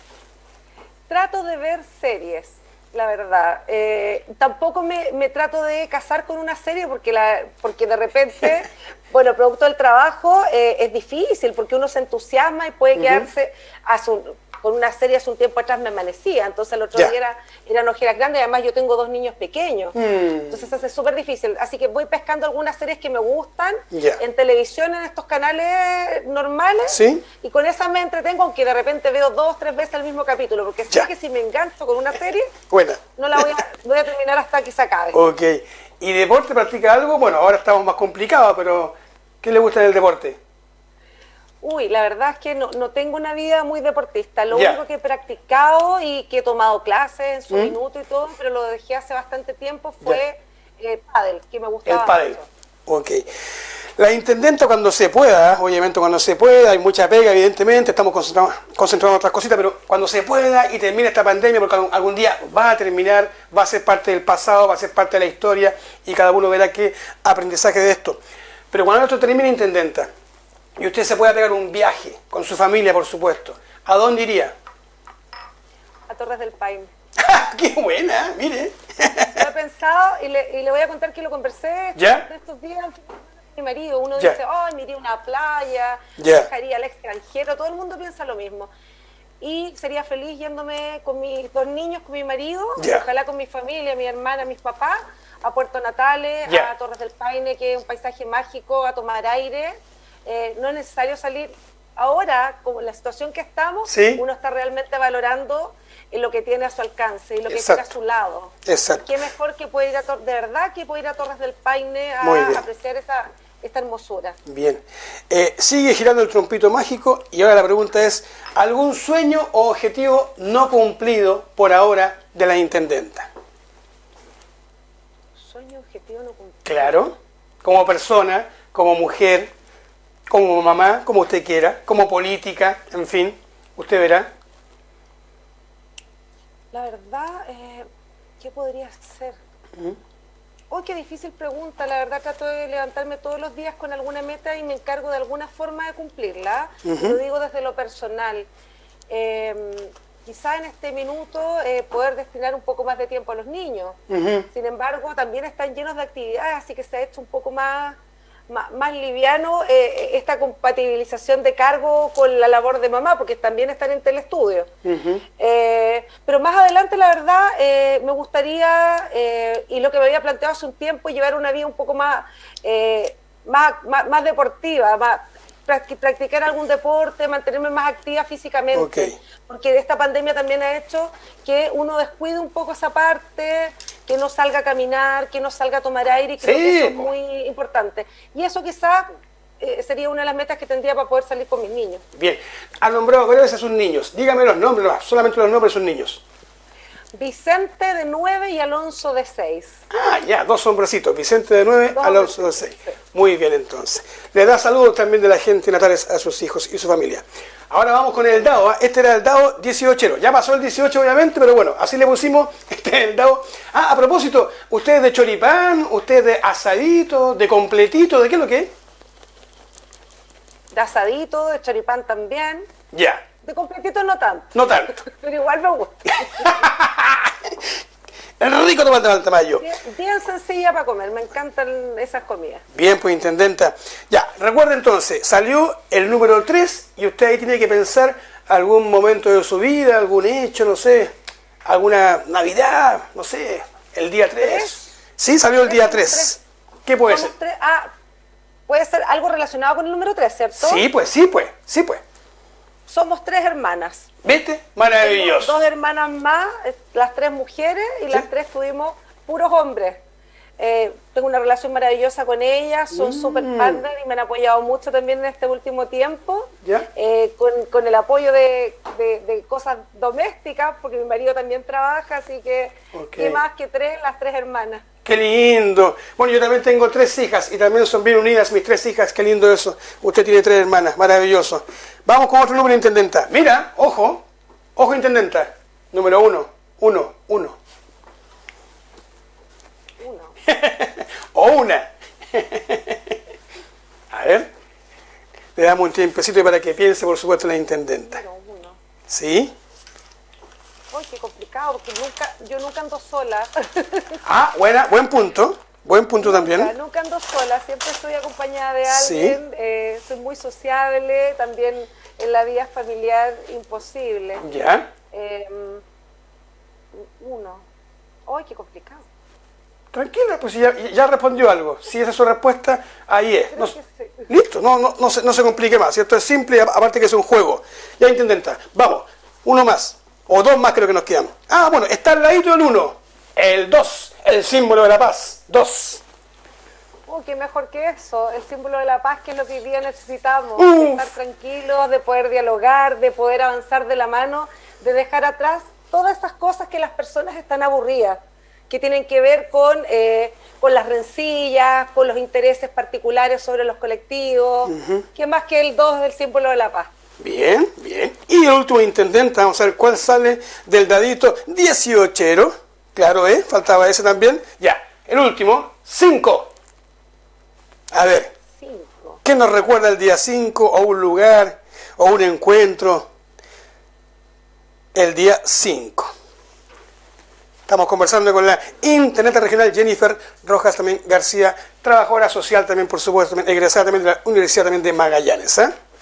Trato de ver series, la verdad. Tampoco me trato de casar con una serie porque de repente, bueno, producto del trabajo es difícil porque uno se entusiasma y puede quedarse con una serie hace un tiempo atrás me amanecía, entonces el otro día eran ojeras grandes, además yo tengo 2 niños pequeños, entonces hace súper difícil, así que voy pescando algunas series que me gustan en televisión, en estos canales normales, y con esas me entretengo, aunque de repente veo 2 o 3 veces el mismo capítulo, porque sé que si me engancho con una serie, no la voy a terminar hasta que se acabe. Ok, ¿y deporte practica algo? Bueno, ahora estamos más complicados, pero ¿qué le gusta en el deporte? Uy, la verdad es que no tengo una vida muy deportista. Lo único que he practicado y que he tomado clases en su minuto y todo, pero lo dejé hace bastante tiempo, fue pádel, que me gustaba. El pádel. Mucho. Ok. La intendenta cuando se pueda, obviamente cuando se pueda, hay mucha pega, evidentemente, estamos concentrados en otras cositas, pero cuando se pueda y termine esta pandemia, porque algún día va a terminar, va a ser parte del pasado, va a ser parte de la historia y cada uno verá qué aprendizaje de esto. Pero cuando esto termine, intendenta, y usted se pueda pegar un viaje con su familia, por supuesto, ¿a dónde iría? A Torres del Paine. ¡Qué buena! Mire. Lo he pensado y le voy a contar que lo conversé estos días con mi marido. Uno dice, ay, me iría a una playa, viajaría al extranjero. Todo el mundo piensa lo mismo. Y sería feliz yéndome con mis 2 niños, con mi marido, ojalá con mi familia, mi hermana, mis papás, a Puerto Natales, a Torres del Paine, que es un paisaje mágico, a tomar aire. No es necesario salir ahora, como en la situación que estamos, uno está realmente valorando lo que tiene a su alcance y lo que tiene a su lado. Qué mejor que puede ir de verdad que puede ir a Torres del Paine a apreciar esta hermosura. Bien. Sigue girando el trompito mágico y ahora la pregunta es, ¿algún sueño o objetivo no cumplido por ahora de la intendenta? Sueño, objetivo no cumplido. Claro, como persona, como mujer, como mamá, como usted quiera, como política, en fin, usted verá. La verdad, ¿qué podría ser? Oh, qué difícil pregunta. La verdad trato de levantarme todos los días con alguna meta y me encargo de alguna forma de cumplirla. Lo digo desde lo personal. Quizá en este minuto poder destinar un poco más de tiempo a los niños. Sin embargo, también están llenos de actividades, así que se ha hecho un poco más liviano esta compatibilización de cargo con la labor de mamá, porque también están en telestudio. Pero más adelante, la verdad, me gustaría, y lo que me había planteado hace un tiempo, llevar una vida un poco más deportiva, practicar algún deporte, mantenerme más activa físicamente, porque esta pandemia también ha hecho que uno descuide un poco esa parte, que no salga a caminar, que no salga a tomar aire, y creo que eso es muy importante. Y eso quizás sería una de las metas que tendría para poder salir con mis niños. Bien, ha nombrado varias veces a sus niños, dígame los nombres, solamente los nombres de sus niños. Vicente de 9 y Alonso de 6. Ah, ya, 2 hombrecitos, Vicente de 9, Alonso de 6. Muy bien, entonces. Le da saludos también de la gente natales a sus hijos y su familia. Ahora vamos con el dado. Este era el dado 18. Ya pasó el 18 obviamente, pero bueno, así le pusimos. Este es el dado. A propósito, ¿ustedes de choripán? ¿Ustedes de asadito? ¿De completito? ¿De qué es lo que es? De asadito, de choripán también. Ya. De completito no tanto. No tanto. Pero igual me gusta. El rico tomate Valtamayo. Bien sencilla para comer, me encantan esas comidas. Bien, pues intendenta. Ya, recuerda entonces, salió el número 3 y usted ahí tiene que pensar algún momento de su vida, algún hecho, no sé, alguna Navidad, no sé, el día 3. Sí, salió el día 3. ¿Qué puede ser? Puede ser algo relacionado con el número 3, ¿cierto? Sí, pues, sí, pues, sí, pues. Somos 3 hermanas. ¿Viste? Maravilloso. Tengo 2 hermanas más, las 3 mujeres y ¿Sí? las 3 tuvimos puros hombres. Tengo una relación maravillosa con ellas, son súper partners y me han apoyado mucho también en este último tiempo. ¿Ya? Con el apoyo de cosas domésticas, porque mi marido también trabaja, así que ¿qué más que 3? Las 3 hermanas. ¡Qué lindo! Bueno, yo también tengo 3 hijas y también son bien unidas mis 3 hijas. ¡Qué lindo eso! Usted tiene 3 hermanas, maravilloso. Vamos con otro número, intendenta. Mira, ojo, ojo, intendenta. Número 1, 1, 1. O una. A ver. Le damos un tiempecito para que piense, por supuesto, la intendenta. Uno. ¿Sí? Uy, qué complicado, porque yo nunca ando sola. Buena, buen punto. Buen punto también. Nunca ando sola, siempre estoy acompañada de alguien. Sí. Soy muy sociable, también en la vida familiar imposible. ¿Ya? Uno. Uy, qué complicado. Tranquila, pues si ya respondió algo. Si esa es su respuesta, ahí es. Creo que sí. Listo, no se complique más, ¿cierto? Es simple, aparte que es un juego. Ya, intendenta, vamos, uno más, o 2 más creo que nos quedan. Bueno, está al ladito del 1, el 2, el símbolo de la paz, 2. Qué mejor que eso, el símbolo de la paz, que es lo que hoy día necesitamos, de estar tranquilos, de poder dialogar, de poder avanzar de la mano, de dejar atrás todas esas cosas que las personas están aburridas, que tienen que ver con las rencillas, con los intereses particulares sobre los colectivos. ¿Qué más que el 2 del símbolo de la paz? Bien, bien. Y el último, intendente, vamos a ver cuál sale del dadito 18. Claro, faltaba ese también. Ya, el último, 5. A ver, 5. ¿qué nos recuerda el día 5 o un lugar o un encuentro? El día 5. Estamos conversando con la intendente regional Jennifer Rojas también García, trabajadora social también, por supuesto, también egresada también de la Universidad también de Magallanes.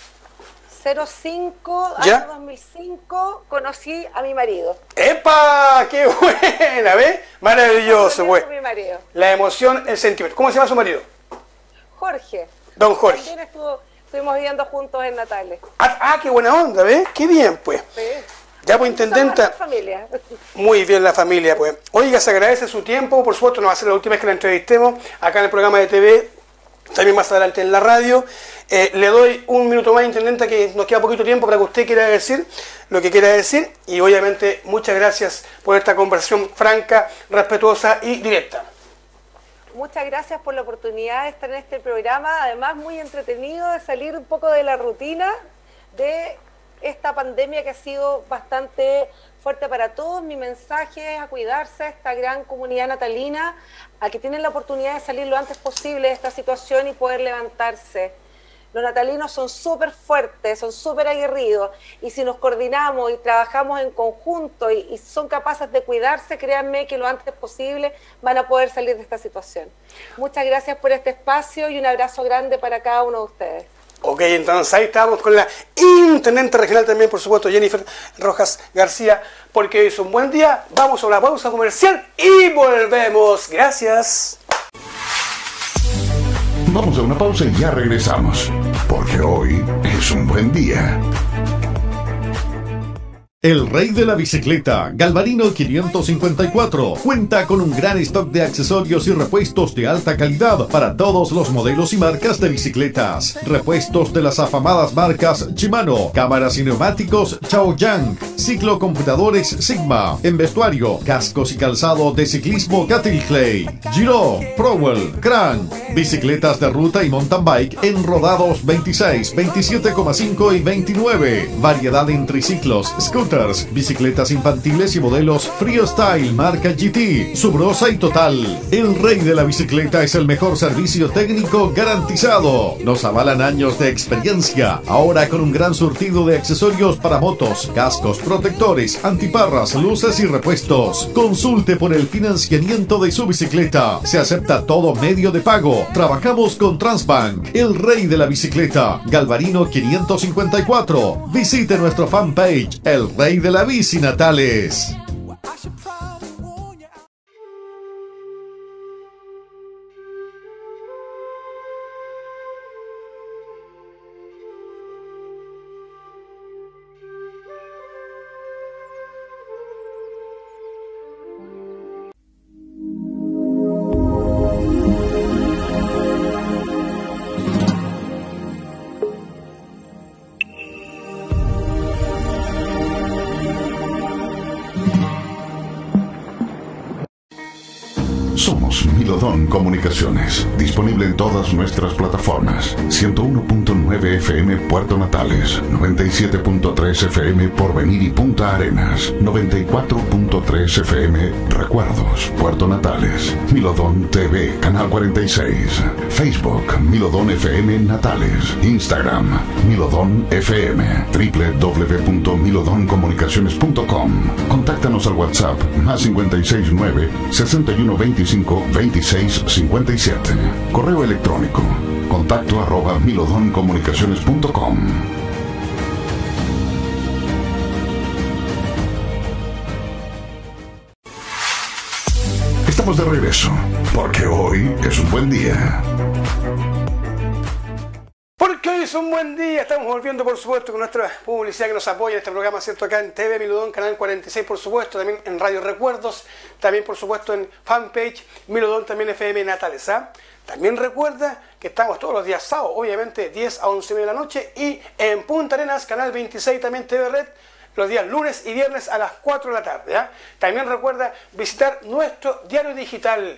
05, ¿Ya? año 2005, conocí a mi marido. ¡Epa! ¡Qué buena! ¿Ves? Maravilloso, pues. Mi marido. La emoción, el sentimiento. ¿Cómo se llama su marido? Jorge. Don Jorge. También estuvimos viviendo juntos en Natales. ¡Qué buena onda! ¿Ves? ¡Qué bien, pues! Sí. Ya, pues, intendenta. Somos una familia. Muy bien la familia, pues. Oiga, se agradece su tiempo, por supuesto, no va a ser la última vez que la entrevistemos acá en el programa de TV, también más adelante en la radio. Le doy un minuto más, intendenta, que nos queda poquito tiempo para que usted quiera decir lo que quiera decir, y obviamente muchas gracias por esta conversación franca, respetuosa y directa. Muchas gracias por la oportunidad de estar en este programa, además muy entretenido, de salir un poco de la rutina de esta pandemia que ha sido bastante fuerte para todos. Mi mensaje es a cuidarse, a esta gran comunidad natalina, a que tienen la oportunidad de salir lo antes posible de esta situación y poder levantarse. Los natalinos son súper fuertes, son súper aguerridos, y si nos coordinamos y trabajamos en conjunto y son capaces de cuidarse, créanme que lo antes posible van a poder salir de esta situación. Muchas gracias por este espacio y un abrazo grande para cada uno de ustedes. Ok, entonces ahí estamos con la intendente regional también, por supuesto, Jennifer Rojas García, porque hoy es un buen día. Vamos a una pausa comercial y volvemos. Gracias. Vamos a una pausa y ya regresamos, porque hoy es un buen día. El rey de la bicicleta, Galvarino 554, cuenta con un gran stock de accesorios y repuestos de alta calidad para todos los modelos y marcas de bicicletas. Repuestos de las afamadas marcas Shimano, cámaras y neumáticos Chaoyang, ciclocomputadores Sigma, en vestuario, cascos y calzado de ciclismo Catilclay, Giro, Prowell, Crank, bicicletas de ruta y mountain bike en rodados 26, 27,5 y 29, variedad en triciclos, scooters, bicicletas infantiles y modelos freestyle marca GT, Subrosa y Total. El rey de la bicicleta es el mejor servicio técnico garantizado. Nos avalan años de experiencia, ahora con un gran surtido de accesorios para motos, cascos, protectores, antiparras, luces y repuestos. Consulte por el financiamiento de su bicicleta. Se acepta todo medio de pago. Trabajamos con Transbank. El rey de la bicicleta, Galvarino 554. Visite nuestro fanpage, El Rey de la Bici Natales. Somos Milodón Comunicaciones, disponible en todas nuestras plataformas. 101.9 FM Puerto Natales, 97.3 FM Porvenir y Punta Arenas, 94.3 FM Recuerdos, Puerto Natales, Milodón TV, Canal 46, Facebook, Milodón FM Natales, Instagram, Milodón FM, www.milodoncomunicaciones.com. Contáctanos al WhatsApp, más 569 6125 2657. Correo electrónico contacto@milodoncomunicaciones.com. Estamos de regreso porque hoy es un buen día. Porque hoy es un buen día, estamos volviendo por supuesto con nuestra publicidad que nos apoya en este programa, ¿cierto? Acá en TV Milodón, Canal 46 por supuesto, también en Radio Recuerdos, también por supuesto en fanpage Milodón también FM Natales, ¿ah? También recuerda que estamos todos los días sábados, obviamente 10 a 11 de la noche, y en Punta Arenas, Canal 26 también TV Red, los días lunes y viernes a las 4 de la tarde. ¿eh? También recuerda visitar nuestro diario digital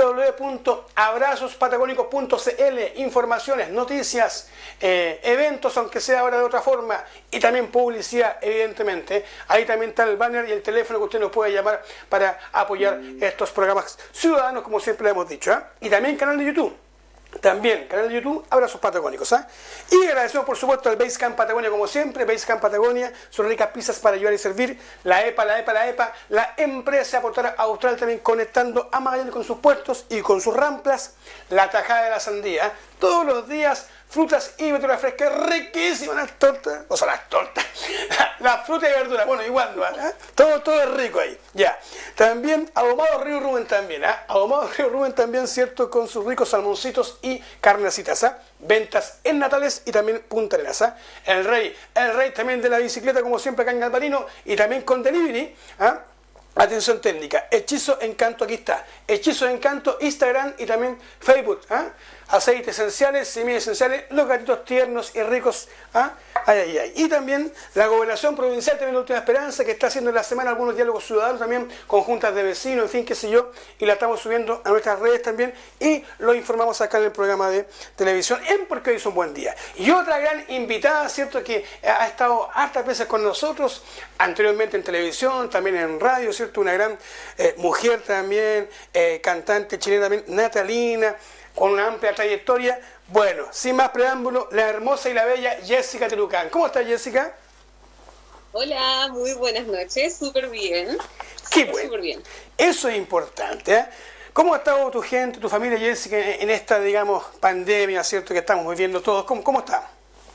www.abrazospatagónicos.cl, informaciones, noticias, eventos, aunque sea ahora de otra forma, y también publicidad, evidentemente. Ahí también está el banner y el teléfono que usted nos puede llamar para apoyar estos programas ciudadanos, como siempre le hemos dicho. ¿eh? Y también canal de YouTube. También, canal de YouTube, Abrazos Patagónicos. ¿eh? Y agradecemos por supuesto al Basecamp Patagonia como siempre, Basecamp Patagonia, sus ricas pizzas para ayudar y servir, la EPA, la empresa portadora austral también conectando a Magallanes con sus puestos y con sus ramplas, la tajada de la sandía, todos los días frutas y verduras frescas, riquísimas las tortas, o sea, las tortas, las frutas y verduras, bueno, igual no, ¿eh? todo es rico ahí, ya. También Ahumado Río Rubén también, Ahumado Río Rubén también, cierto, con sus ricos salmoncitos y carnecitas, ventas en Natales y también Punta Arenas, el rey también de la bicicleta, como siempre acá en Galvarino, y también con delivery, Atención técnica, Hechizo Encanto, aquí está, Hechizo Encanto, Instagram y también Facebook, aceites esenciales, semillas esenciales, los gatitos tiernos y ricos, Y también la Gobernación Provincial, también la Última Esperanza, que está haciendo en la semana algunos diálogos ciudadanos también, con juntas de vecinos, en fin, qué sé yo, y la estamos subiendo a nuestras redes también, y lo informamos acá en el programa de televisión, en Porque Hoy es un Buen Día. Y otra gran invitada, ¿cierto?, que ha estado hartas veces con nosotros, anteriormente en televisión, también en radio, ¿cierto?, una gran mujer también, cantante chilena también, natalina, con una amplia trayectoria. Bueno, sin más preámbulo, la hermosa y la bella Jessica Terucán. ¿Cómo estás, Jessica? Hola, muy buenas noches, súper bien. Qué bueno. Súper bien. Eso es importante, ¿eh? ¿Cómo ha estado tu gente, tu familia, Jessica, en esta, digamos, pandemia, ¿cierto?, que estamos viviendo todos? ¿Cómo está?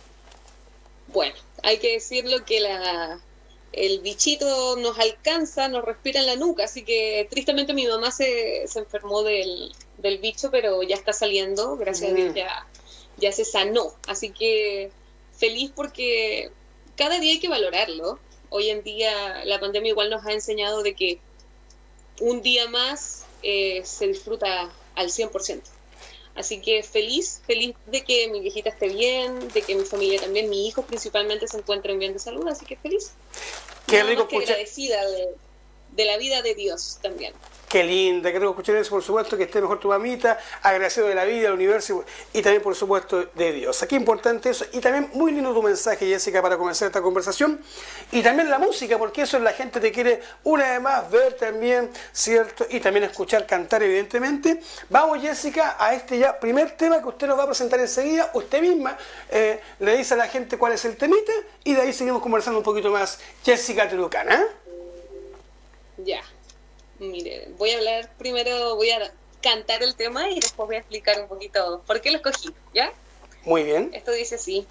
Bueno, hay que decirlo que el bichito nos alcanza, nos respira en la nuca, así que tristemente mi mamá se enfermó del bicho, pero ya está saliendo, gracias a Dios ya se sanó, así que feliz porque cada día hay que valorarlo hoy en día la pandemia igual nos ha enseñado de que un día más se disfruta al 100%. Así que feliz de que mi viejita esté bien, de que mi familia también, mis hijos principalmente se encuentren bien de salud, así que feliz. Qué rico escuchar. Agradecida de la vida de Dios también. Qué linda, qué rico escuchar eso, por supuesto, que esté mejor tu mamita, agradecido de la vida, del universo y también, por supuesto, de Dios. Aquí importante eso, y también muy lindo tu mensaje, Jessica, para comenzar esta conversación, y también la música, porque eso la gente te quiere una vez más ver también, ¿cierto? Y también escuchar cantar, evidentemente. Vamos, Jessica, a este ya primer tema que usted nos va a presentar enseguida. Usted misma le dice a la gente cuál es el temita, y de ahí seguimos conversando un poquito más. Jessica Terucana. Ya. Mire, voy a hablar primero, voy a cantar el tema y después voy a explicar un poquito por qué lo escogí, ¿ya? Muy bien. Esto dice así.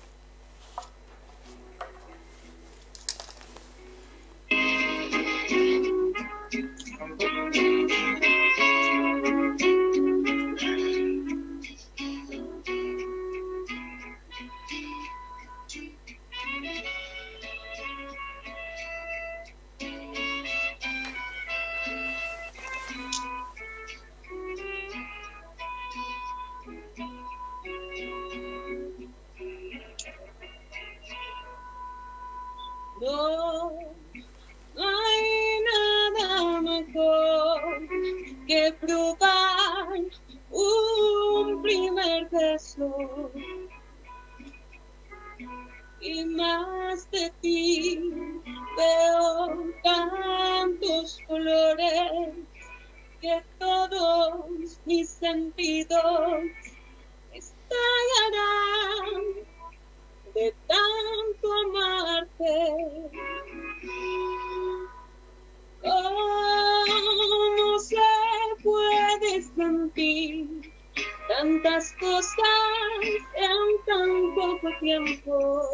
No hay nada mejor que probar un primer beso y más de ti veo tantos colores que todos mis sentidos estallarán de tanto amarte. ¿Cómo se puede sentir tantas cosas en tan poco tiempo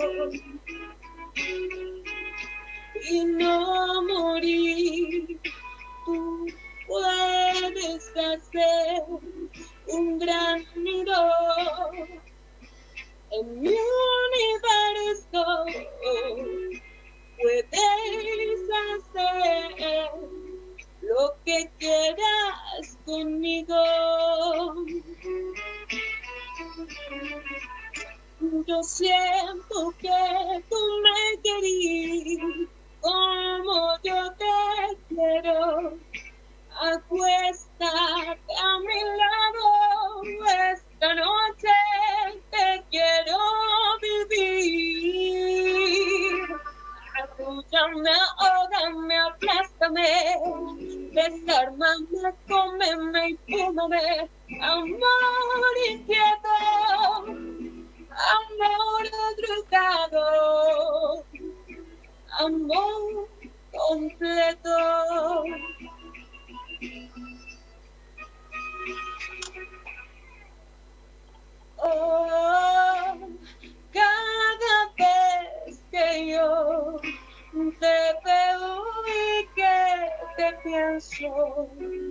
y no morir? Tú puedes hacer un gran nido en mi universo, puedes hacer lo que quieras conmigo. Yo siento que tú me querís como yo te quiero. Acuéstate a mi lado esta noche, te quiero vivir. Arrúllame, ahógame, aplástame, desármame, cómeme y fúmame. Amor inquieto, amor drogado, amor completo. Oh, cada vez que yo te veo y que te pienso,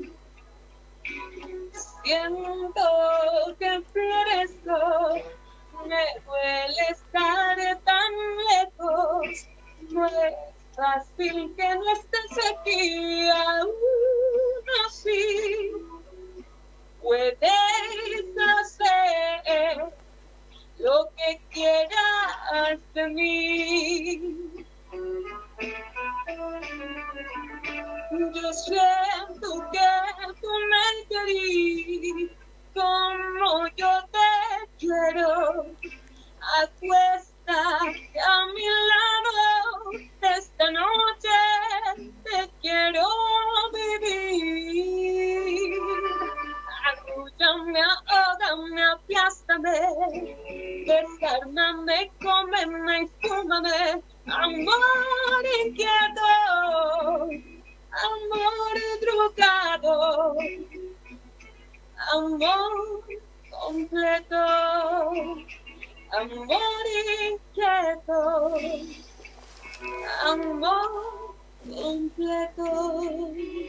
siento que florezco, me duele estar tan lejos, no es fácil que no estés aquí aún así. Puedes hacer lo que quieras de mí. Yo siento que tú me querís como yo te quiero. Acuéstate a mi lado esta noche, te quiero vivir. Arrúllame, ahógame, aplástame, desármame, cómeme y fúmame. Amor inquieto, amor drogado, amor completo, amor inquieto, amor completo.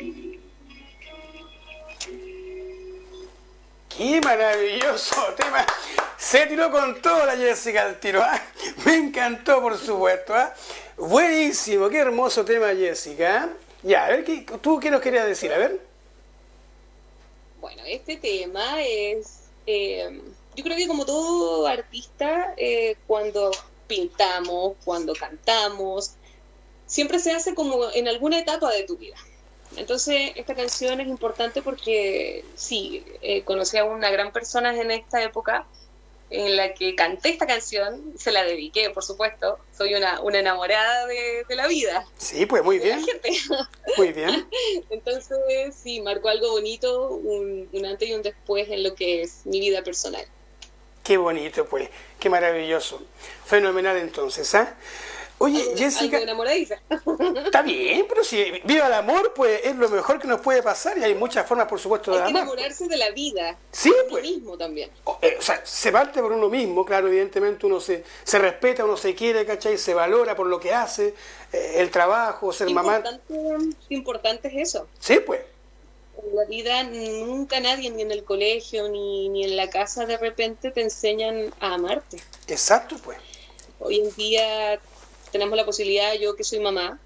¡Qué maravilloso tema! Se tiró con todo la Jessica al tiro, ¿eh? Me encantó, por supuesto, ¿eh? Buenísimo, qué hermoso tema, Jessica. Ya, a ver, ¿tú qué nos querías decir? A ver. Bueno, este tema es, yo creo que como todo artista, cuando pintamos, cuando cantamos, siempre se hace como en alguna etapa de tu vida. Entonces, esta canción es importante porque sí, conocí a una gran persona en esta época en la que canté esta canción, se la dediqué, por supuesto. Soy una enamorada de la vida. Sí, pues muy bien. Muy bien. Entonces, sí, marcó algo bonito, un antes y un después en lo que es mi vida personal. Qué bonito, pues. Qué maravilloso. Fenomenal, entonces, ¿ah? Oye, Jessica... Algo enamoradiza. Está bien, pero si viva el amor, pues es lo mejor que nos puede pasar y hay muchas formas, por supuesto, de Hay que amar. enamorarse de la vida. Sí, de pues. uno mismo también. O sea, se parte por uno mismo, claro, evidentemente uno se respeta, uno se quiere, ¿cachai? Se valora por lo que hace, el trabajo, ser mamá. Importante es eso. Sí, pues. En la vida nunca nadie, ni en el colegio, ni en la casa, de repente te enseñan a amarte. Exacto, pues. Hoy en día tenemos la posibilidad, yo que soy mamá,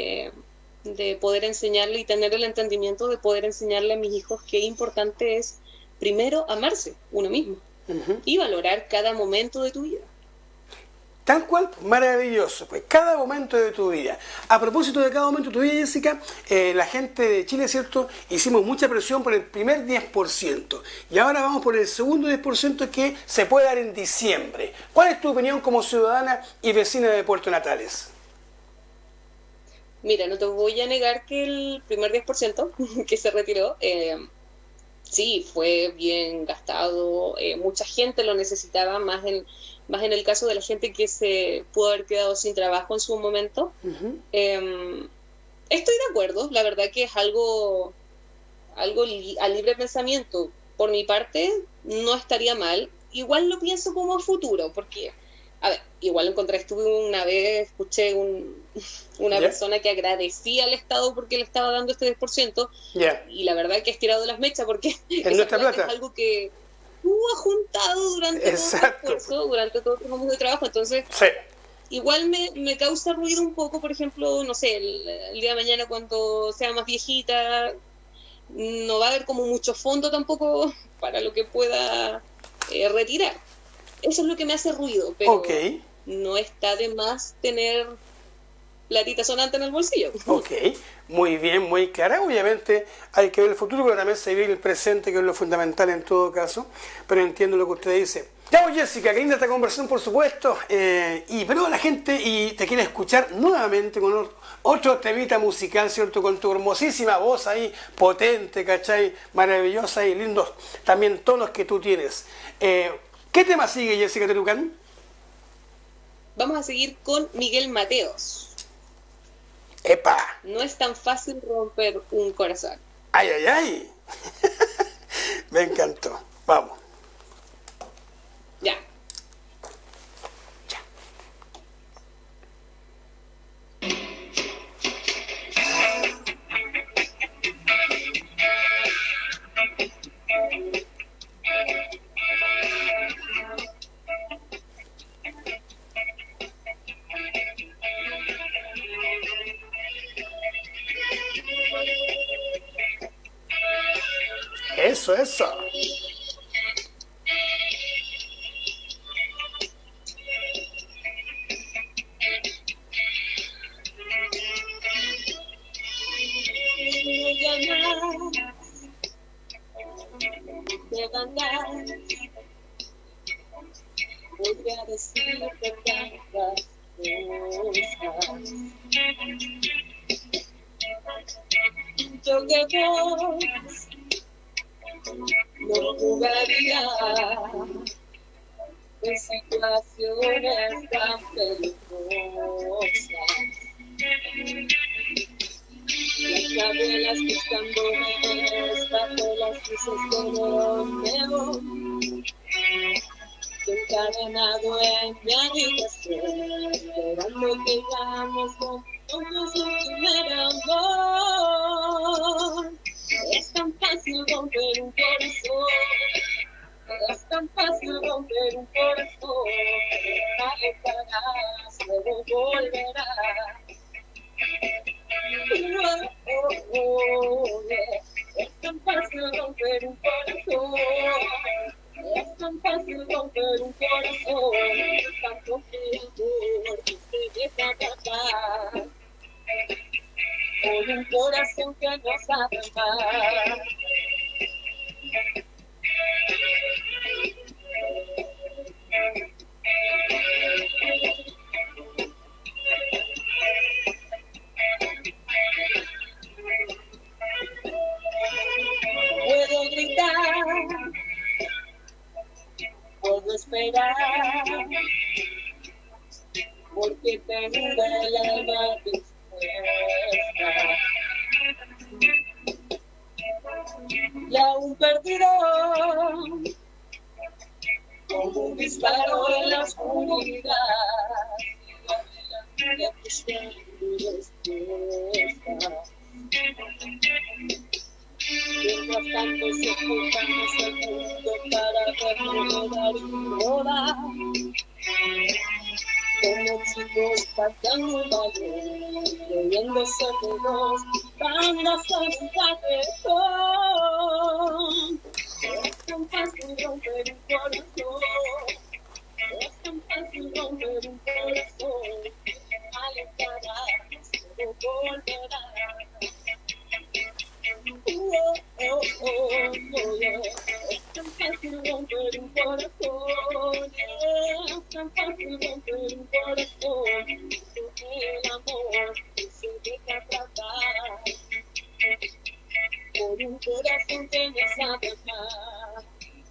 de poder enseñarle y tener el entendimiento de poder enseñarle a mis hijos qué importante es, primero, amarse uno mismo y valorar cada momento de tu vida. Tal cual, maravilloso, pues cada momento de tu vida. A propósito de cada momento de tu vida, Jessica, la gente de Chile, ¿cierto? Hicimos mucha presión por el primer 10% y ahora vamos por el segundo 10% que se puede dar en diciembre. ¿Cuál es tu opinión como ciudadana y vecina de Puerto Natales? Mira, no te voy a negar que el primer 10% que se retiró, sí, fue bien gastado, mucha gente lo necesitaba, más en el caso de la gente que se pudo haber quedado sin trabajo en su momento. Estoy de acuerdo, la verdad que es algo a libre pensamiento. Por mi parte, no estaría mal. Igual lo pienso como futuro, porque, a ver, igual una vez escuché una persona que agradecía al Estado porque le estaba dando este 10%, y la verdad que es tirado de las mechas, porque es nuestra plata. Es algo que tú has juntado durante todo tu esfuerzo, durante todo tu momento de trabajo. Entonces, sí, igual me causa ruido un poco, por ejemplo, no sé, el día de mañana cuando sea más viejita, no va a haber como mucho fondo tampoco para lo que pueda retirar. Eso es lo que me hace ruido, pero no está de más tener platita sonante en el bolsillo. Ok, muy bien, muy clara. Obviamente hay que ver el futuro, pero también se vive el presente, que es lo fundamental en todo caso. Pero entiendo lo que usted dice. Ya, pues, Jessica, qué linda esta conversación, por supuesto. Pero la gente te quiere escuchar nuevamente con otro temita musical, ¿cierto? Con tu hermosísima voz ahí, potente, ¿cachai? Maravillosa y lindos también tonos que tú tienes. ¿Qué tema sigue, Jessica Terucán? Vamos a seguir con Miguel Mateos. ¡Epa! No es tan fácil romper un corazón. ¡Ay, ay, ay! Me encantó. Vamos. Ya. Eso, eso. Voy a decirte tantas cosas. Yo que vos no jugaría en situaciones tan peligrosas. Las abuelas buscándome bajo las luces de neón, encadenado en mi habitación, esperando que vamos con nuestro primer amor. Es tan fácil romper un corazón, es tan fácil romper un corazón, dejarle para luego volverá. Es tan fácil romper un corazón, es tan fácil romper un corazón, tanto tiempo que se deja atrapar por un corazón que no sabe amar. Puedo gritar, puedo esperar, porque tengo el alma dispuesta. Y aún perdido, como un disparo en la oscuridad, y a buscar tu respuesta. Mientras tanto se ocultamos el mundo para recordar y rodar, como chicos pateando el balón, creyéndose veloz, dándose un cafetón. Es tan fácil romper un corazón, es tan fácil romper un corazón, alejarás, pero volverás. Es tan fácil romper un corazón, es tan fácil romper un corazón, el amor que se deja atrapar por un corazón que no sabe amar.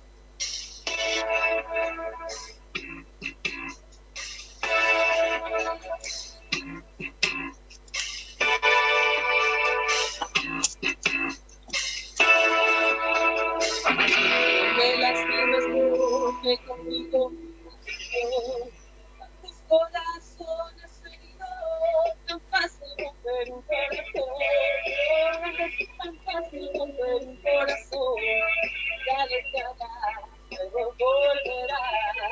Me lastimes porque conmigo tus corazones heridos, tan fácil romper un corazón, tan fácil romper un corazón, ya le quedará, luego volverá.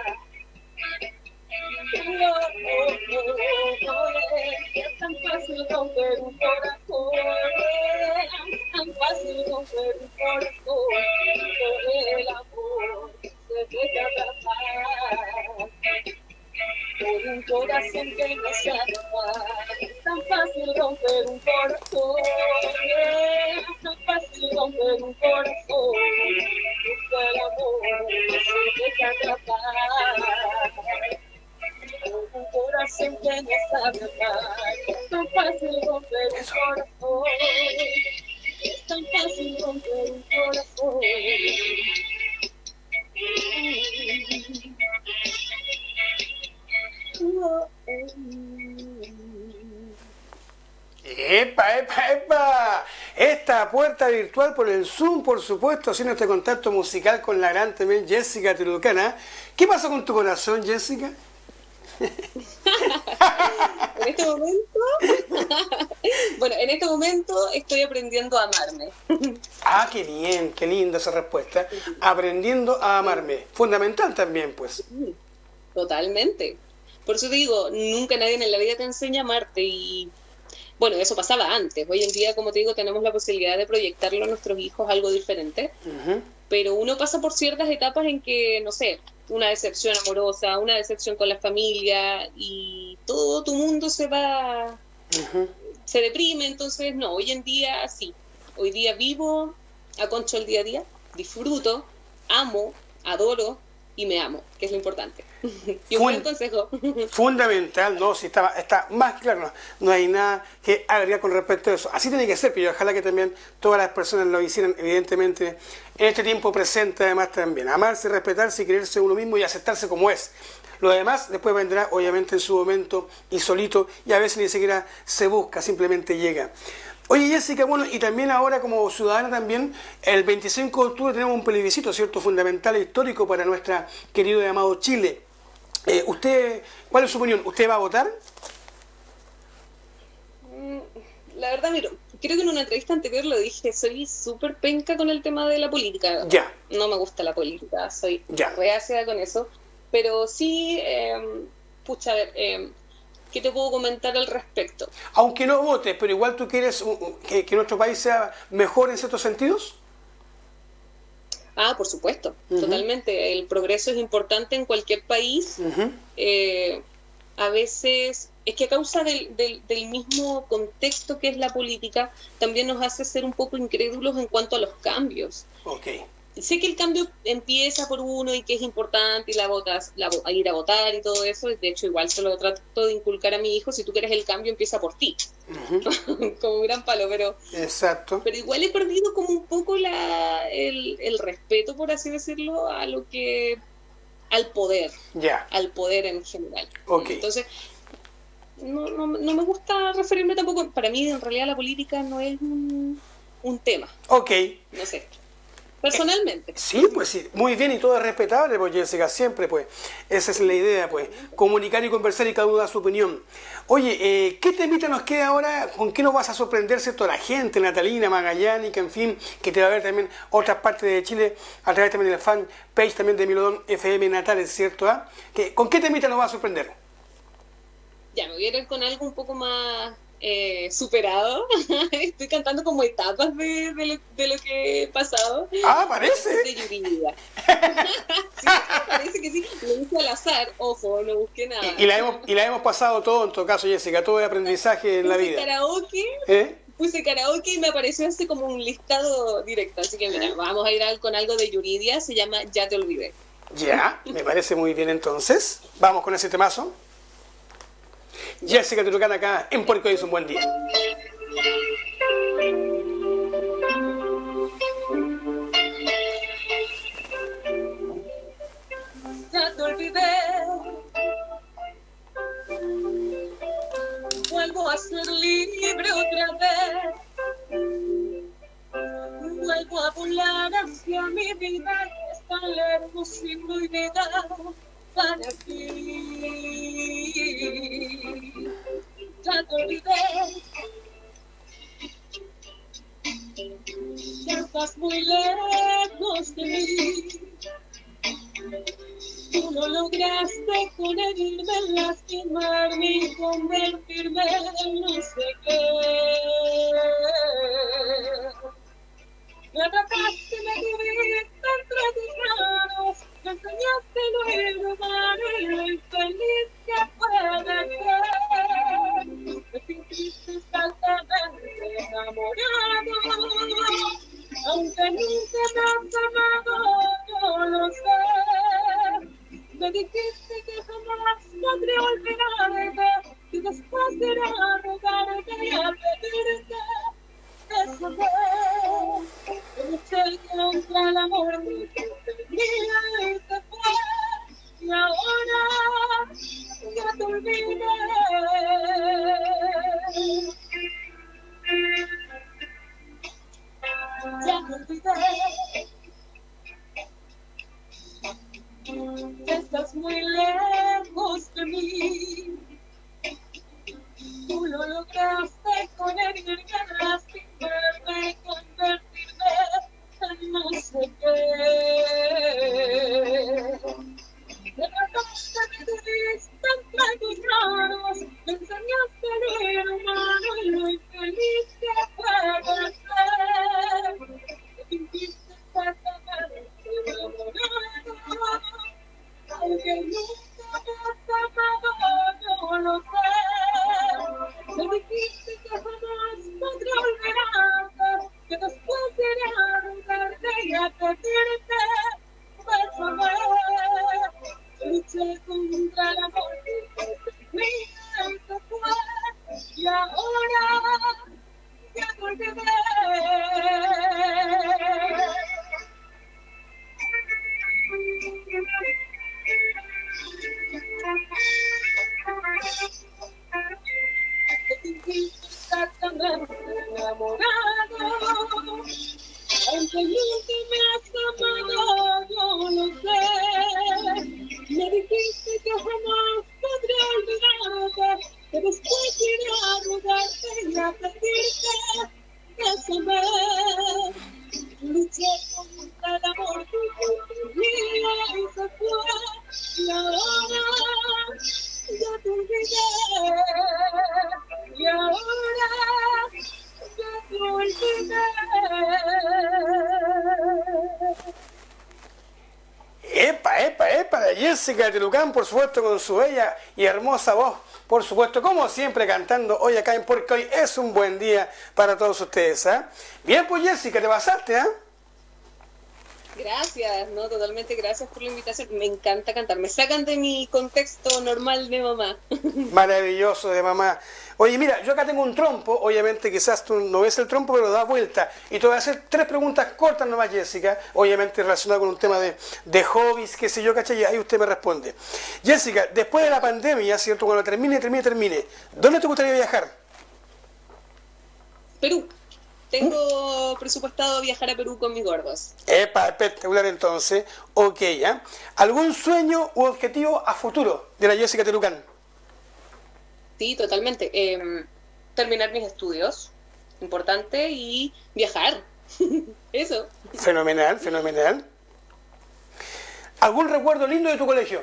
Es tan fácil romper un corazón, tan fácil romper un corazón, el amor se deja atrapar por un corazón que no sabe amar. Es tan fácil romper un corazón, tan fácil romper un corazón, el amor se deja atrapar por un corazón que no sabe amar. Es tan fácil romper un corazón, es tan fácil romper un corazón. ¡Epa, epa, epa! Esta puerta virtual por el Zoom, por supuesto, haciendo este contacto musical con la gran también Jessica Tirucana. ¿Qué pasa con tu corazón, Jessica? En este momento, bueno, en este momento estoy aprendiendo a amarme. Ah, qué bien, qué linda esa respuesta. Aprendiendo a amarme. Fundamental también, pues. Totalmente. Por eso te digo, nunca nadie en la vida te enseña a amarte y bueno, eso pasaba antes. Hoy en día, como te digo, tenemos la posibilidad de proyectarlo a nuestros hijos algo diferente. Pero uno pasa por ciertas etapas en que, no sé, una decepción amorosa, una decepción con la familia y todo tu mundo se va, se deprime. Entonces, no, hoy en día sí. Hoy día vivo, aconcho el día a día, disfruto, amo, adoro y me amo, que es lo importante. Y un buen consejo. Fundamental, ¿no? Si está más claro, no hay nada que agregar con respecto a eso. Así tiene que ser, pero ojalá que también todas las personas lo hicieran, evidentemente, en este tiempo presente, además también. Amarse, respetarse y quererse uno mismo y aceptarse como es. Lo demás después vendrá, obviamente, en su momento y solito, y a veces ni siquiera se busca, simplemente llega. Oye, Jessica, bueno, y también ahora como ciudadana también, el 25 de octubre tenemos un plebiscito, ¿cierto?, fundamental e histórico para nuestra querido y amado Chile. ¿Usted, cuál es su opinión? ¿Usted va a votar? La verdad, mira, creo que en una entrevista anterior lo dije, soy súper penca con el tema de la política. Ya. No me gusta la política, soy ya reacia con eso. Pero sí, pucha, a ver, ¿Qué te puedo comentar al respecto? Aunque no votes, pero igual tú quieres que nuestro país sea mejor en ciertos sentidos. Ah, por supuesto, totalmente. El progreso es importante en cualquier país. A veces, es que a causa del mismo contexto que es la política, también nos hace ser un poco incrédulos en cuanto a los cambios. Okay. Sé que el cambio empieza por uno y que es importante y a ir a votar y todo eso. De hecho, igual se lo trato de inculcar a mi hijo: si tú quieres el cambio, empieza por ti. Como un gran palo, pero... Exacto. Pero igual he perdido como un poco el respeto, por así decirlo, a lo que... al poder. Al poder en general. Okay. Entonces, no me gusta referirme tampoco... Para mí, en realidad, la política no es un tema. Ok. No sé. Personalmente. Sí, pues sí, muy bien, y todo es respetable, pues Jessica, siempre, pues. Esa es la idea, pues. Comunicar y conversar y cada uno da su opinión. Oye, ¿qué temita nos queda ahora? ¿Con qué nos vas a sorprender, cierto, la gente, Natalina, Magallánica, en fin, que te va a ver también otras partes de Chile, a través también del fan page también de Milodón FM Natales, ¿cierto? ¿Ah? ¿Con qué temita nos vas a sorprender? Ya, me voy a ir con algo un poco más... superado. Estoy cantando como etapas de lo que he pasado. Ah, parece. De Yuridia. Sí, parece que sí. Lo hice al azar, ojo, no busqué nada. Y la hemos pasado todo, en todo caso, Jessica, todo el aprendizaje en la vida. Puse karaoke y me apareció así como un listado directo. Así que mira, vamos a ir con algo de Yuridia. Se llama Ya te olvidé. Ya, me parece muy bien entonces. Vamos con ese temazo. Jessica Turucán acá en Puerco es un buen día. Ya te olvidé, vuelvo a ser libre otra vez, vuelvo a volar hacia mi vida, es tan largo sin olvidar para ti. Ya te olvidé, ya estás muy lejos de mí. Tú no lograste con herirme, lastimarme y convertirme en no sé qué. Me atrapaste, me tuviste entre tus manos, me enseñaste lo inhumano y lo infeliz que puede ser. Me sentiste altamente enamorado, aunque nunca me has amado, yo lo sé. Me dijiste que jamás podría olvidarte, y después de rogarte y a pedirte, eso fue. Yo luché contra el amor que tenía y se fue, y ahora ya te olvidé. Ya te olvidé. Estás muy lejos de mí. Tú lo lograste con herirme, lastimarme y convertirme en no sé qué. Me trataste, me tuviste entre tus manos, me enseñaste lo inhumano y lo infeliz que puede ser. Me fingiste exactamente enamorado, aunque nunca me has amado, yo lo sé. Me dijiste que jamás podré olvidarte, que después iré a rogarte y a pedirte, bésame. Luché contra el amor que tenía y se fue, y ahora ya te olvidé. Te sentiste exactamente enamorado, aunque nunca me has amado, yo lo sé. Me dijiste que jamás podré olvidarte, que después iré a rogarte y a pedirte, bésame. Luché contra el amor que tenía y se fue, de Jessica Telucán, por supuesto, con su bella y hermosa voz, por supuesto, como siempre, cantando hoy acá en Porque Hoy es un buen día para todos ustedes. Bien, pues Jessica, te pasaste, Gracias, no, totalmente gracias por la invitación. Me encanta cantar, me sacan de mi contexto normal de mamá. Maravilloso de mamá. Oye, mira, yo acá tengo un trompo, obviamente quizás tú no ves el trompo, pero da vuelta. Y te voy a hacer 3 preguntas cortas nomás, Jessica, obviamente relacionadas con un tema de hobbies, qué sé yo, ¿cachai? Ahí usted me responde. Jessica, después de la pandemia, ¿cierto? Cuando termine, ¿dónde te gustaría viajar? Perú. Tengo presupuestado viajar a Perú con mis gordos. Espectacular entonces. Ok, ¿ya? ¿Algún sueño u objetivo a futuro de la Jessica Telucán? Sí, totalmente. Terminar mis estudios, importante, y viajar. Eso. Fenomenal, fenomenal. ¿Algún recuerdo lindo de tu colegio?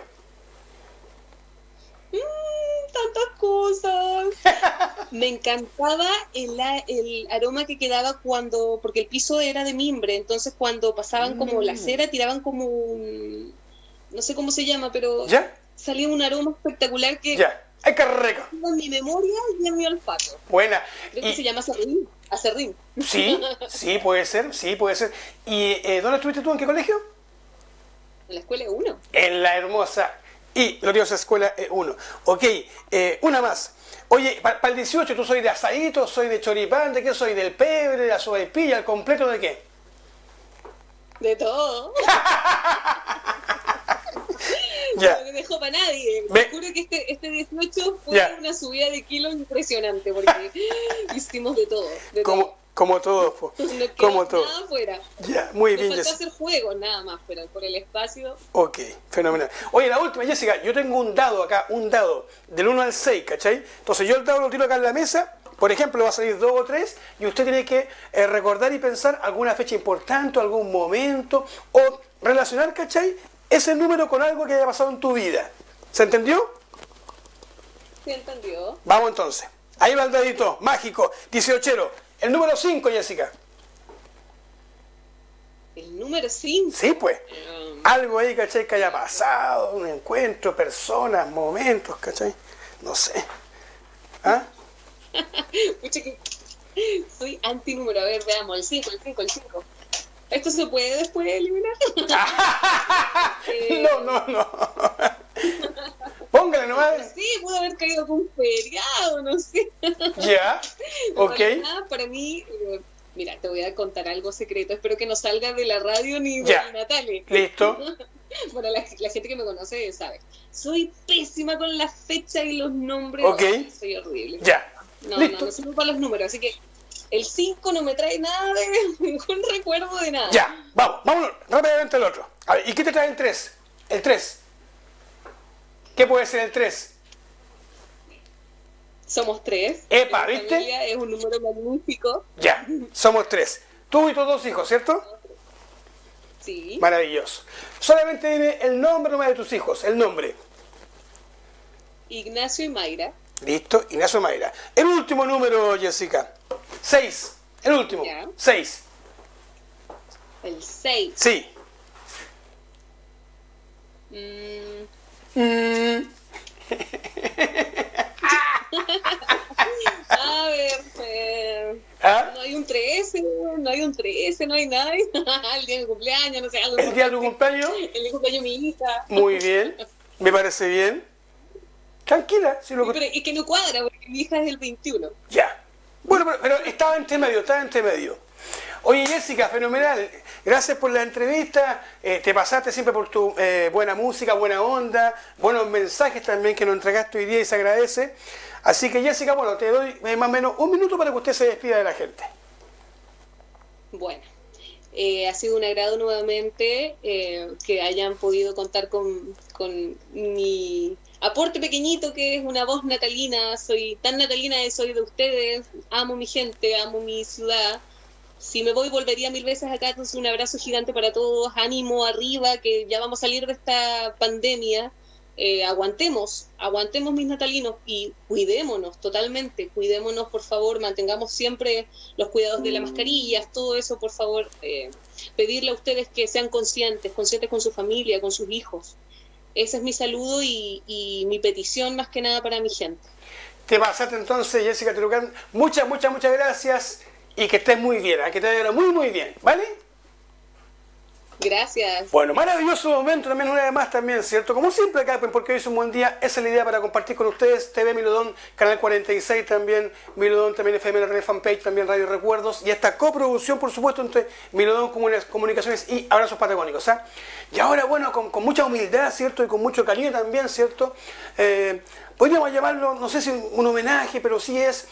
Tantas cosas. Me encantaba el aroma que quedaba cuando, porque el piso era de mimbre, entonces cuando pasaban como la cera, tiraban como un, no sé cómo se llama, pero ¿ya? Salía un aroma espectacular que ya. ¡Ay, qué rico! en mi memoria y en mi olfato. Buena. Creo que se llama acerrín. Sí, sí, puede ser, sí, puede ser. ¿Y dónde estuviste tú? ¿En qué colegio? En la escuela 1. En la hermosa y gloriosa escuela 1. Ok, una más. Oye, para el 18, ¿tú soy de asadito, soy de choripán, de qué soy? ¿Del pebre, de la sopaipilla, el completo de qué? De todo. Ya. No me dejó para nadie. Me juro que este 18 fue una subida de kilos impresionante porque hicimos de todo. Como todos, no como todo. Nada afuera. Ya, muy bien, Jessica. Jessica. Hacer juegos nada más, pero por el espacio. Ok, fenomenal. Oye, la última, Jessica, yo tengo un dado acá, un dado del 1 al 6, ¿cachai? Entonces yo el dado lo tiro acá en la mesa, por ejemplo, va a salir 2 o 3, y usted tiene que recordar y pensar alguna fecha importante, algún momento, o relacionar, ¿cachai? Ese número con algo que haya pasado en tu vida. ¿Se entendió? ¿Se entendió? Vamos entonces. Ahí va el dadito, mágico, 18. El número 5, Jessica. El número 5. Sí, pues. Algo ahí, ¿cachai? Que haya pasado, un encuentro, personas, momentos, ¿cachai? No sé. ¿Ah? Pucha que soy antinúmero. A ver, veamos, el 5. ¿Esto se puede después eliminar? No. Póngale nomás. Sí, pudo haber caído con un feriado, no sé. Ya, ok. Para mí, mira, te voy a contar algo secreto. Espero que no salga de la radio ni de Natalia. Listo. Bueno, la gente que me conoce sabe. Soy pésima con las fechas y los nombres. Ok. Soy horrible. Ya. No sirvo para los números, así que el 5 no me trae nada de ningún recuerdo de nada. Ya, vámonos rápidamente al otro. A ver, ¿y qué te trae el 3? El 3. ¿Qué puede ser el 3? Somos 3. Epa, ¿viste? Es un número magnífico. Ya, somos 3. Tú y tus 2 hijos, ¿cierto? Sí. Maravilloso. Solamente dime el nombre nomás de tus hijos, el nombre. Ignacio y Mayra. Listo, Ignacio y Mayra. El último número, Jessica. 6. El último. 6. El 6. Sí. A ver, no hay un 13, no hay nada. El día de mi cumpleaños, no sé. ¿El día de tu cumpleaños? El día de cumpleaños de mi hija. Muy bien, me parece bien. Tranquila. Si lo... Pero es que no cuadra, porque mi hija es el 21. Ya. Bueno, pero estaba entre medio. Oye, Jessica, fenomenal. Gracias por la entrevista. Te pasaste siempre por tu buena música, buena onda, buenos mensajes también que nos entregaste hoy día y se agradece. Así que, Jessica, bueno, te doy más o menos un minuto para que usted se despida de la gente. Bueno, ha sido un agrado nuevamente que hayan podido contar con mi aporte pequeñito, que es una voz natalina. Soy tan natalina que soy de ustedes. Amo mi gente, amo mi ciudad. Si me voy, volvería 1000 veces acá. Entonces, un abrazo gigante para todos. Ánimo arriba, que ya vamos a salir de esta pandemia. aguantemos mis natalinos y cuidémonos totalmente, cuidémonos por favor, mantengamos siempre los cuidados de las mascarillas, todo eso por favor, pedirle a ustedes que sean conscientes con su familia, con sus hijos. Ese es mi saludo y mi petición más que nada para mi gente. Te pasaste entonces, Jessica Terucán. Muchas gracias y que estés muy bien, que te vaya muy bien, ¿vale? Gracias. Bueno, maravilloso momento también una vez más también, ¿cierto? Como siempre acá, porque hoy es un buen día, esa es la idea para compartir con ustedes. TV Milodón, Canal 46 también, Milodón también FM, la fanpage, también Radio Recuerdos, y esta coproducción, por supuesto, entre Milodón Comunicaciones y Abrazos Patagónicos, ¿ah? Y ahora, bueno, con mucha humildad, ¿cierto? Y con mucho cariño también, ¿cierto? Podríamos llamarlo, no sé si un homenaje, pero sí es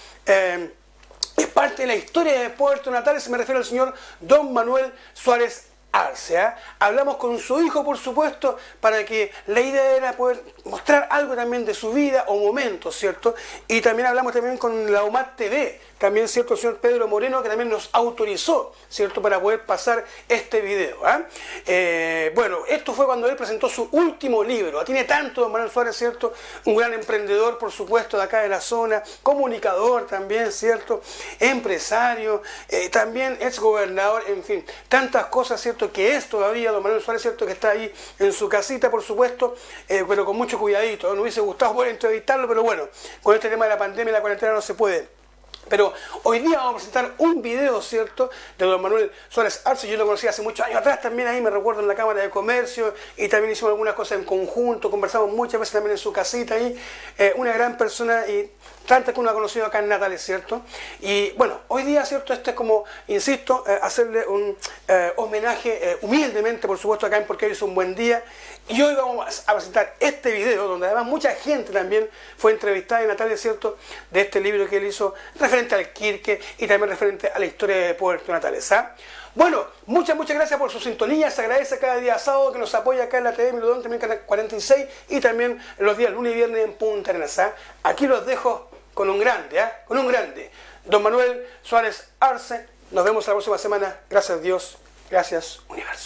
parte de la historia de Puerto Natales, me refiero al señor Don Manuel Suárez Arce, ¿eh? Hablamos con su hijo, por supuesto, para que la idea era poder mostrar algo también de su vida o momentos, ¿cierto? Y también hablamos también con la UMAT TV, también, ¿cierto? El señor Pedro Moreno, que también nos autorizó, ¿cierto?, para poder pasar este video, ¿eh? Bueno, esto fue cuando él presentó su último libro. Tiene tanto Don Manuel Suárez, ¿cierto? Un gran emprendedor, por supuesto, de acá de la zona, comunicador también, ¿cierto? Empresario, también exgobernador, en fin, tantas cosas, ¿cierto?, que es todavía Don Manuel Suárez, ¿cierto?, que está ahí en su casita, por supuesto, pero con mucho cuidadito. No me hubiese gustado poder entrevistarlo, pero bueno, con este tema de la pandemia y la cuarentena no se puede. Pero hoy día vamos a presentar un video, ¿cierto?, de Don Manuel Suárez Arce. Yo lo conocí hace muchos años atrás, también ahí me recuerdo en la Cámara de Comercio, y también hicimos algunas cosas en conjunto, conversamos muchas veces también en su casita ahí. Una gran persona y tanta que uno ha conocido acá en Natales, ¿cierto? Y bueno, hoy día, ¿cierto?, este es como, insisto, hacerle un homenaje humildemente, por supuesto, acá en Porque Hoy es un Buen Día. Y hoy vamos a presentar este video, donde además mucha gente también fue entrevistada en Natales, ¿cierto?, de este libro que él hizo referente al Quirque y también referente a la historia de Puerto Natales, ¿ah? Bueno, muchas gracias por su sintonía. Se agradece cada día sábado que nos apoya acá en la TV Milodón, también Canal 46, y también los días lunes y viernes en Punta Arenas, ¿ah? Aquí los dejo con un grande, con un grande, Don Manuel Suárez Arce. Nos vemos la próxima semana. Gracias Dios, gracias universo.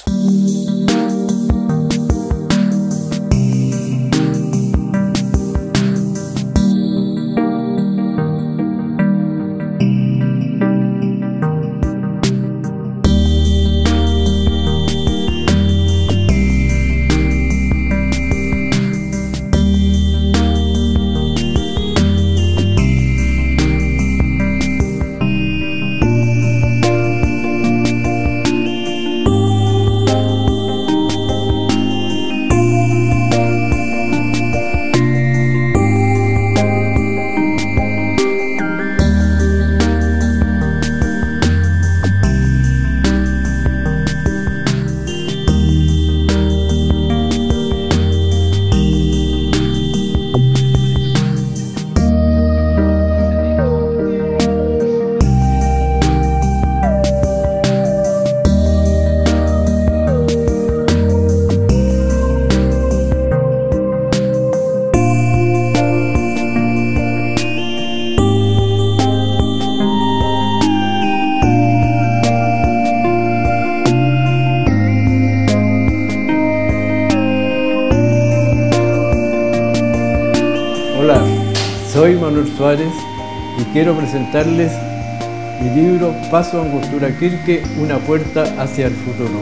Soy Manuel Suárez y quiero presentarles mi libro Paso Angostura Quirque, una puerta hacia el futuro.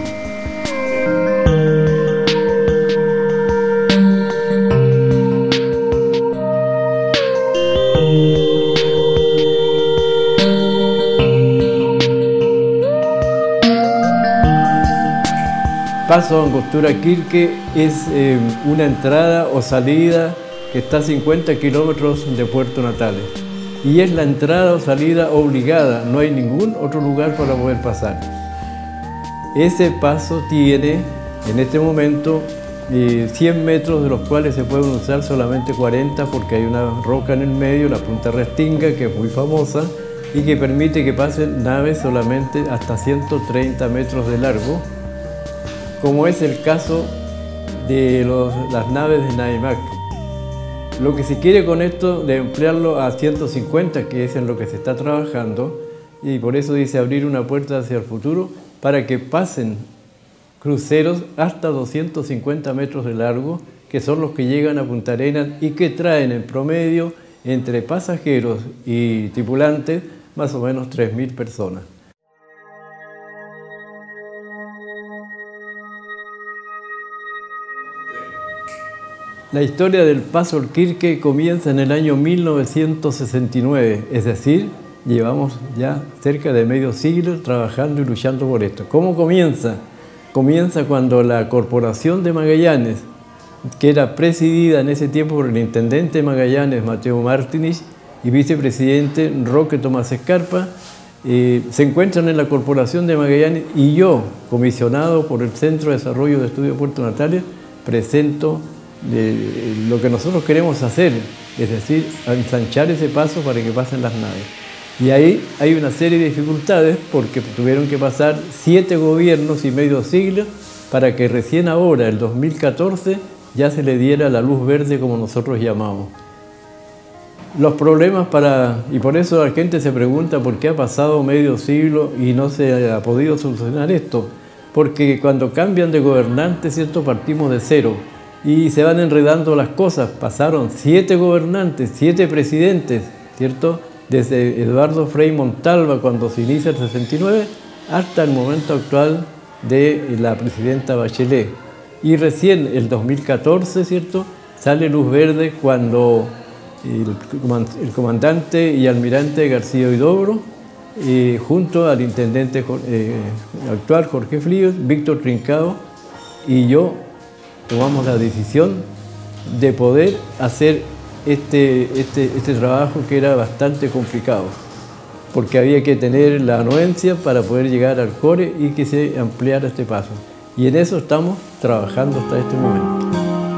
Paso Angostura Quirque es una entrada o salida que está a 50 kilómetros de Puerto Natales y es la entrada o salida obligada, no hay ningún otro lugar para poder pasar. Ese paso tiene en este momento 100 metros, de los cuales se pueden usar solamente 40 porque hay una roca en el medio, la Punta Restinga, que es muy famosa y que permite que pasen naves solamente hasta 130 metros de largo, como es el caso de las naves de Naimac. Lo que se quiere con esto de emplearlo a 150, que es en lo que se está trabajando, y por eso dice abrir una puerta hacia el futuro, para que pasen cruceros hasta 250 metros de largo, que que son los que llegan a Punta Arenas y que traen en promedio entre pasajeros y tripulantes más o menos 3.000 personas. La historia del Paso Urquique comienza en el año 1969, es decir, llevamos ya cerca de medio siglo trabajando y luchando por esto. ¿Cómo comienza? Comienza cuando la Corporación de Magallanes, que era presidida en ese tiempo por el intendente de Magallanes, Mateo Martínez, y vicepresidente Roque Tomás Escarpa, se encuentran en la Corporación de Magallanes y yo, comisionado por el Centro de Desarrollo de Estudios de Puerto Natales, presento lo que nosotros queremos hacer, es decir, ensanchar ese paso para que pasen las naves. Y ahí hay una serie de dificultades porque tuvieron que pasar 7 gobiernos y medio siglo para que recién ahora, el 2014, ya se le diera la luz verde como nosotros llamamos. Los problemas y por eso la gente se pregunta por qué ha pasado medio siglo y no se ha podido solucionar esto. Porque cuando cambian de gobernante, ¿cierto?, partimos de cero y se van enredando las cosas. Pasaron 7 gobernantes, 7 presidentes, ¿cierto?, desde Eduardo Frei Montalva cuando se inicia el 69 hasta el momento actual de la presidenta Bachelet. Y recién el 2014, ¿cierto?, sale luz verde cuando el comandante y almirante García Huidobro, junto al intendente actual Jorge Fríos, Víctor Trincao y yo tomamos la decisión de poder hacer este trabajo que era bastante complicado, porque había que tener la anuencia para poder llegar al core y que se ampliara este paso. Y en eso estamos trabajando hasta este momento.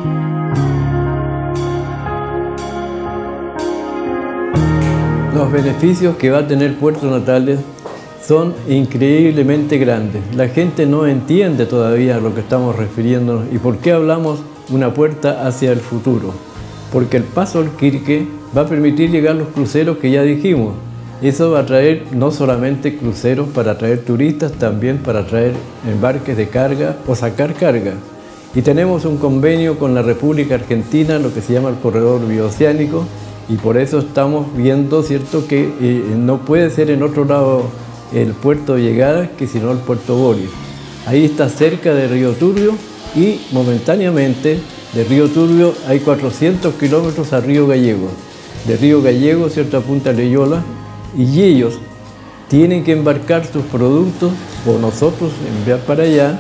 Los beneficios que va a tener Puerto Natales son increíblemente grandes. La gente no entiende todavía a lo que estamos refiriéndonos y por qué hablamos una puerta hacia el futuro. Porque el Paso Urquique va a permitir llegar los cruceros que ya dijimos. Eso va a traer no solamente cruceros para atraer turistas, también para traer embarques de carga o sacar carga. Y tenemos un convenio con la República Argentina, lo que se llama el Corredor Bioceánico, y por eso estamos viendo, ¿cierto?, que no puede ser en otro lado el puerto de llegada que sino el puerto Boris. Ahí está cerca de Río Turbio y momentáneamente de Río Turbio hay 400 kilómetros a Río Gallego. De Río Gallego, ¿cierto?, a Punta Leyola, y ellos tienen que embarcar sus productos o nosotros enviar para allá.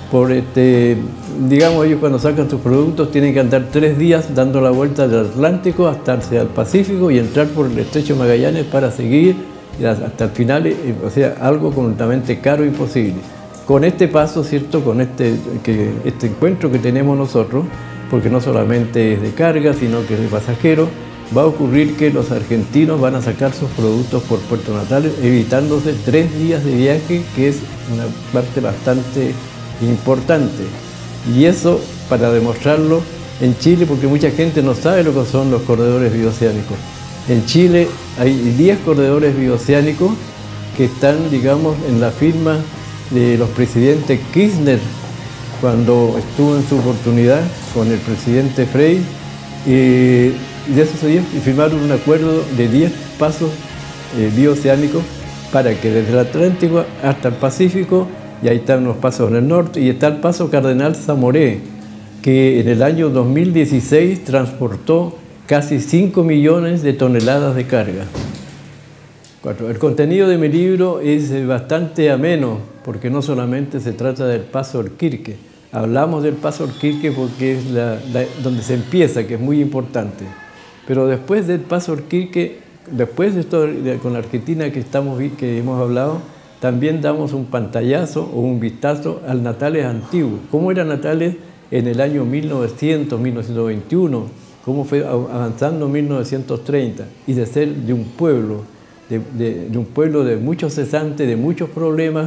Digamos, ellos cuando sacan sus productos tienen que andar 3 días dando la vuelta del Atlántico hasta el Pacífico y entrar por el Estrecho Magallanes para seguir hasta el final, o sea, algo completamente caro e imposible. Con este paso, ¿cierto?, con este encuentro que tenemos nosotros, porque no solamente es de carga, sino que es de pasajeros, va a ocurrir que los argentinos van a sacar sus productos por Puerto Natales, evitándose 3 días de viaje, que es una parte bastante importante. Y eso para demostrarlo en Chile, porque mucha gente no sabe lo que son los corredores bioceánicos. En Chile hay 10 corredores bioceánicos que están, digamos, en la firma de los presidentes Kirchner, cuando estuvo en su oportunidad con el presidente Frei, y de esos 10 firmaron un acuerdo de 10 pasos bioceánicos para que desde el Atlántico hasta el Pacífico, y ahí están los pasos en el norte, y está el paso Cardenal Zamoré, que en el año 2016 transportó casi 5 millones de toneladas de carga. El contenido de mi libro es bastante ameno, porque no solamente se trata del Paso Urquique. Hablamos del Paso Urquique porque es donde se empieza, que es muy importante. Pero después del Paso Urquique, después de esto con la Argentina que hemos hablado, también damos un pantallazo o un vistazo al Natales antiguo. ¿Cómo era Natales en el año 1900, 1921? ¿Cómo fue avanzando en 1930? Y de ser de un pueblo, de un pueblo de muchos cesantes, de muchos problemas,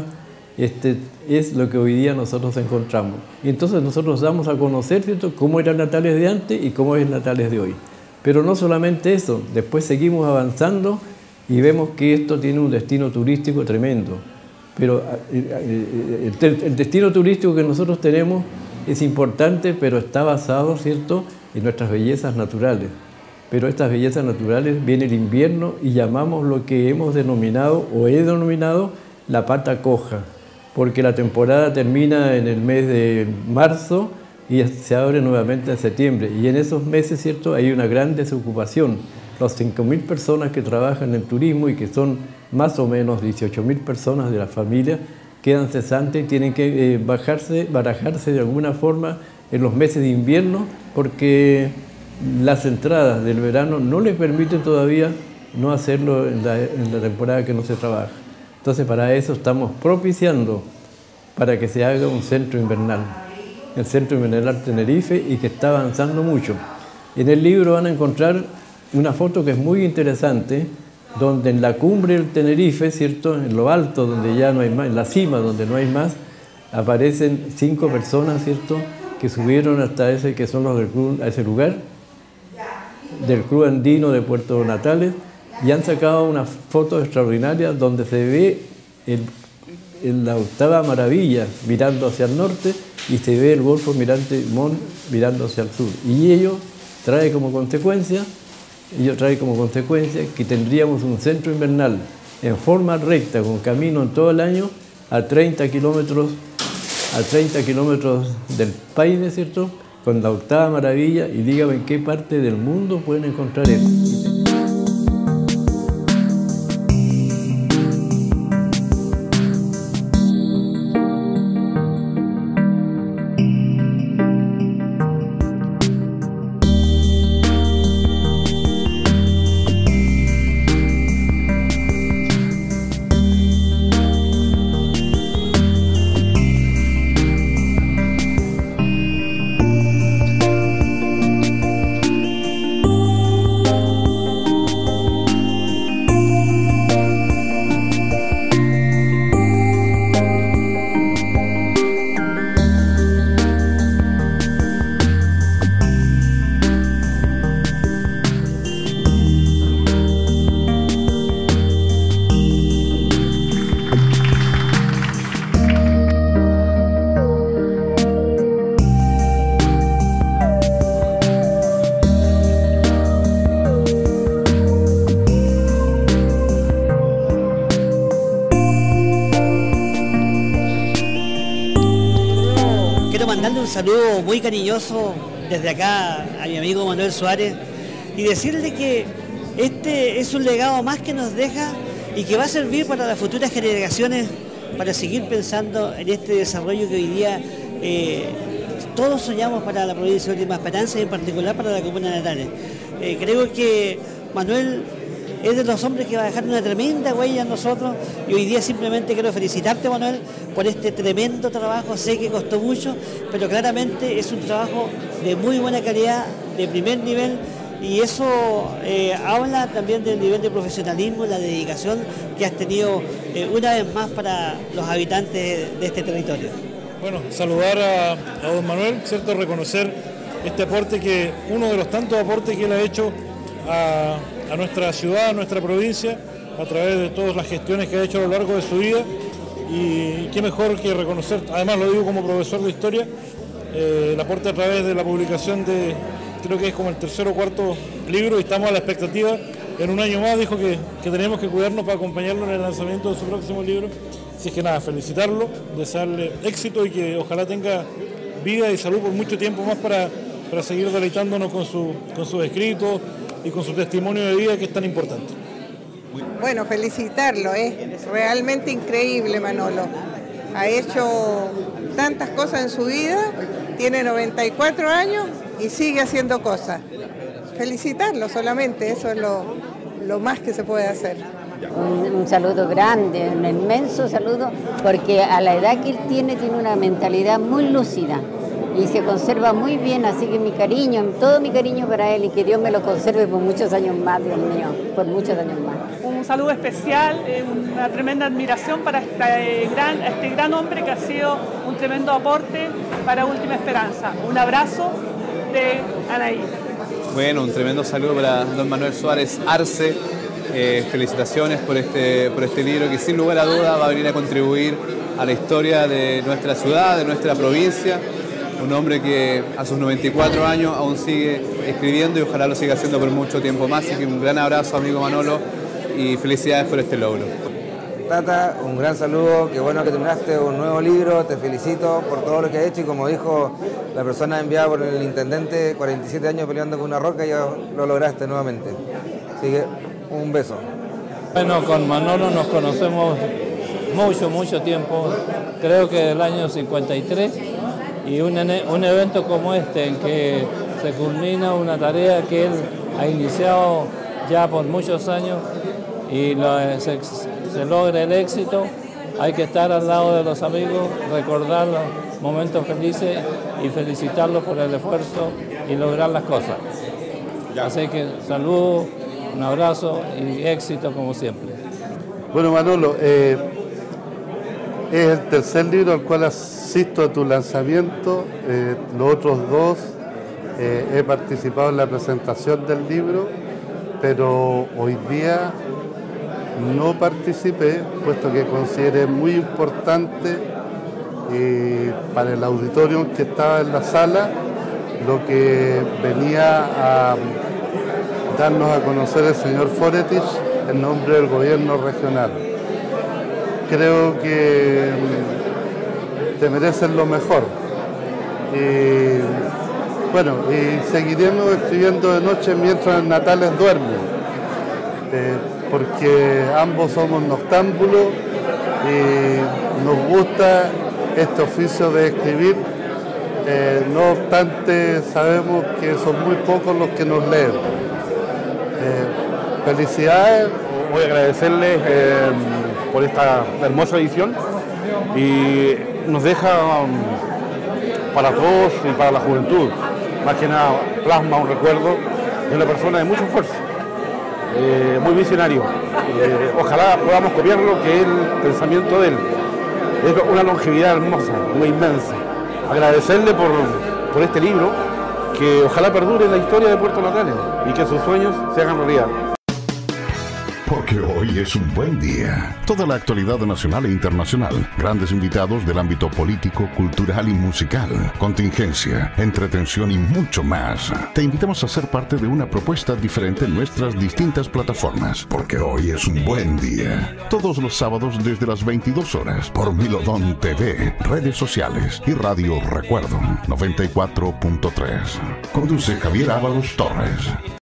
es lo que hoy día nosotros encontramos. Y entonces nosotros damos a conocer, ¿cierto?, cómo era Natales de antes y cómo es Natales de hoy. Pero no solamente eso, después seguimos avanzando y vemos que esto tiene un destino turístico tremendo. Pero el destino turístico que nosotros tenemos es importante, pero está basado, ¿cierto?, en nuestras bellezas naturales. Pero estas bellezas naturales viene el invierno y llamamos lo que hemos denominado, o he denominado, la pata coja, porque la temporada termina en el mes de marzo y se abre nuevamente en septiembre. Y en esos meses, ¿cierto?, hay una gran desocupación. Los 5.000 personas que trabajan en turismo y que son más o menos 18.000 personas de la familia, quedan cesantes y tienen que barajarse de alguna forma en los meses de invierno porque las entradas del verano no les permiten todavía no hacerlo en la temporada que no se trabaja. Entonces para eso estamos propiciando para que se haga un centro invernal, el Centro Invernal Tenerife, y que está avanzando mucho. En el libro van a encontrar una foto que es muy interesante, donde en la cumbre del Tenerife, ¿cierto?, en lo alto, donde ya no hay más, en la cima, donde no hay más, aparecen 5 personas, ¿cierto?, que subieron hasta ese, que son los del club, a ese lugar, del Club Andino de Puerto Natales, y han sacado unas fotos extraordinarias donde se ve la octava maravilla mirando hacia el norte y se ve el Golfo Mirante Mon mirando hacia el sur. Y ello trae como consecuencia que tendríamos un centro invernal en forma recta, con camino en todo el año, a 30 kilómetros del Paine, ¿cierto?, con la octava maravilla, y dígame en qué parte del mundo pueden encontrar eso. Mandarle un saludo muy cariñoso desde acá a mi amigo Manuel Suárez y decirle que este es un legado más que nos deja y que va a servir para las futuras generaciones para seguir pensando en este desarrollo que hoy día todos soñamos para la provincia de Última Esperanza y en particular para la comuna de Natales. Creo que Manuel es de los hombres que va a dejar una tremenda huella en nosotros y hoy día simplemente quiero felicitarte, Manuel, por este tremendo trabajo. Sé que costó mucho, pero claramente es un trabajo de muy buena calidad, de primer nivel, y eso habla también del nivel de profesionalismo, la dedicación que has tenido una vez más para los habitantes de este territorio. Bueno, saludar a don Manuel, ¿cierto?, reconocer este aporte, que uno de los tantos aportes que él ha hecho a nuestra ciudad, a nuestra provincia, a través de todas las gestiones que ha hecho a lo largo de su vida. Y qué mejor que reconocer, además lo digo como profesor de historia, el aporte a través de la publicación de, creo que es como el 3.º o 4.º libro, y estamos a la expectativa, en un año más dijo que tenemos que cuidarnos para acompañarlo en el lanzamiento de su próximo libro. Así que nada, felicitarlo, desearle éxito y que ojalá tenga vida y salud por mucho tiempo más para seguir deleitándonos con sus escritos y con su testimonio de vida, que es tan importante. Bueno, felicitarlo, es realmente increíble, Manolo. Ha hecho tantas cosas en su vida, tiene 94 años y sigue haciendo cosas. Felicitarlo solamente, eso es lo más que se puede hacer. Un saludo grande, un inmenso saludo, porque a la edad que él tiene una mentalidad muy lúcida y se conserva muy bien, así que mi cariño, todo mi cariño para él, y que Dios me lo conserve por muchos años más, Dios mío, por muchos años más. Un saludo especial, una tremenda admiración para este gran hombre que ha sido un tremendo aporte para Última Esperanza. Un abrazo de Anaí. Bueno, un tremendo saludo para don Manuel Suárez Arce. Felicitaciones por este libro, que sin lugar a duda va a venir a contribuir a la historia de nuestra ciudad, de nuestra provincia, un hombre que a sus 94 años aún sigue escribiendo y ojalá lo siga haciendo por mucho tiempo más. Así que un gran abrazo, amigo Manolo, y felicidades por este logro. Tata, un gran saludo, qué bueno que terminaste un nuevo libro, te felicito por todo lo que has hecho y como dijo la persona enviada por el intendente, 47 años peleando con una roca y ya lo lograste nuevamente. Así que un beso. Bueno, con Manolo nos conocemos mucho tiempo, creo que del año 53, y un evento como este en que se culmina una tarea que él ha iniciado ya por muchos años y se logra el éxito, hay que estar al lado de los amigos, recordar los momentos felices y felicitarlos por el esfuerzo y lograr las cosas. Así que saludos, un abrazo y éxito como siempre. Bueno, Manolo, es el tercer libro al cual asisto a tu lanzamiento. Los otros dos he participado en la presentación del libro, pero hoy día no participé, puesto que consideré muy importante para el auditorio que estaba en la sala lo que venía a darnos a conocer el señor Foretich en nombre del gobierno regional. Creo que te mereces lo mejor. Y seguiremos escribiendo de noche mientras Natales duerme, porque ambos somos noctámbulos y nos gusta este oficio de escribir. No obstante, sabemos que son muy pocos los que nos leen. Felicidades. Voy a agradecerles por esta hermosa edición y nos deja para todos y para la juventud, más que nada plasma un recuerdo de una persona de mucho esfuerzo, muy visionario. Ojalá podamos copiarlo, que es el pensamiento de él. Es una longevidad hermosa, muy inmensa. Agradecerle por este libro, que ojalá perdure en la historia de Puerto Natales y que sus sueños se hagan realidad. Porque hoy es un buen día. Toda la actualidad nacional e internacional. Grandes invitados del ámbito político, cultural y musical. Contingencia, entretención y mucho más. Te invitamos a ser parte de una propuesta diferente en nuestras distintas plataformas. Porque hoy es un buen día. Todos los sábados desde las 22 horas por Milodón TV, redes sociales y Radio Recuerdo 94.3. Conduce Javier Ábalos Torres.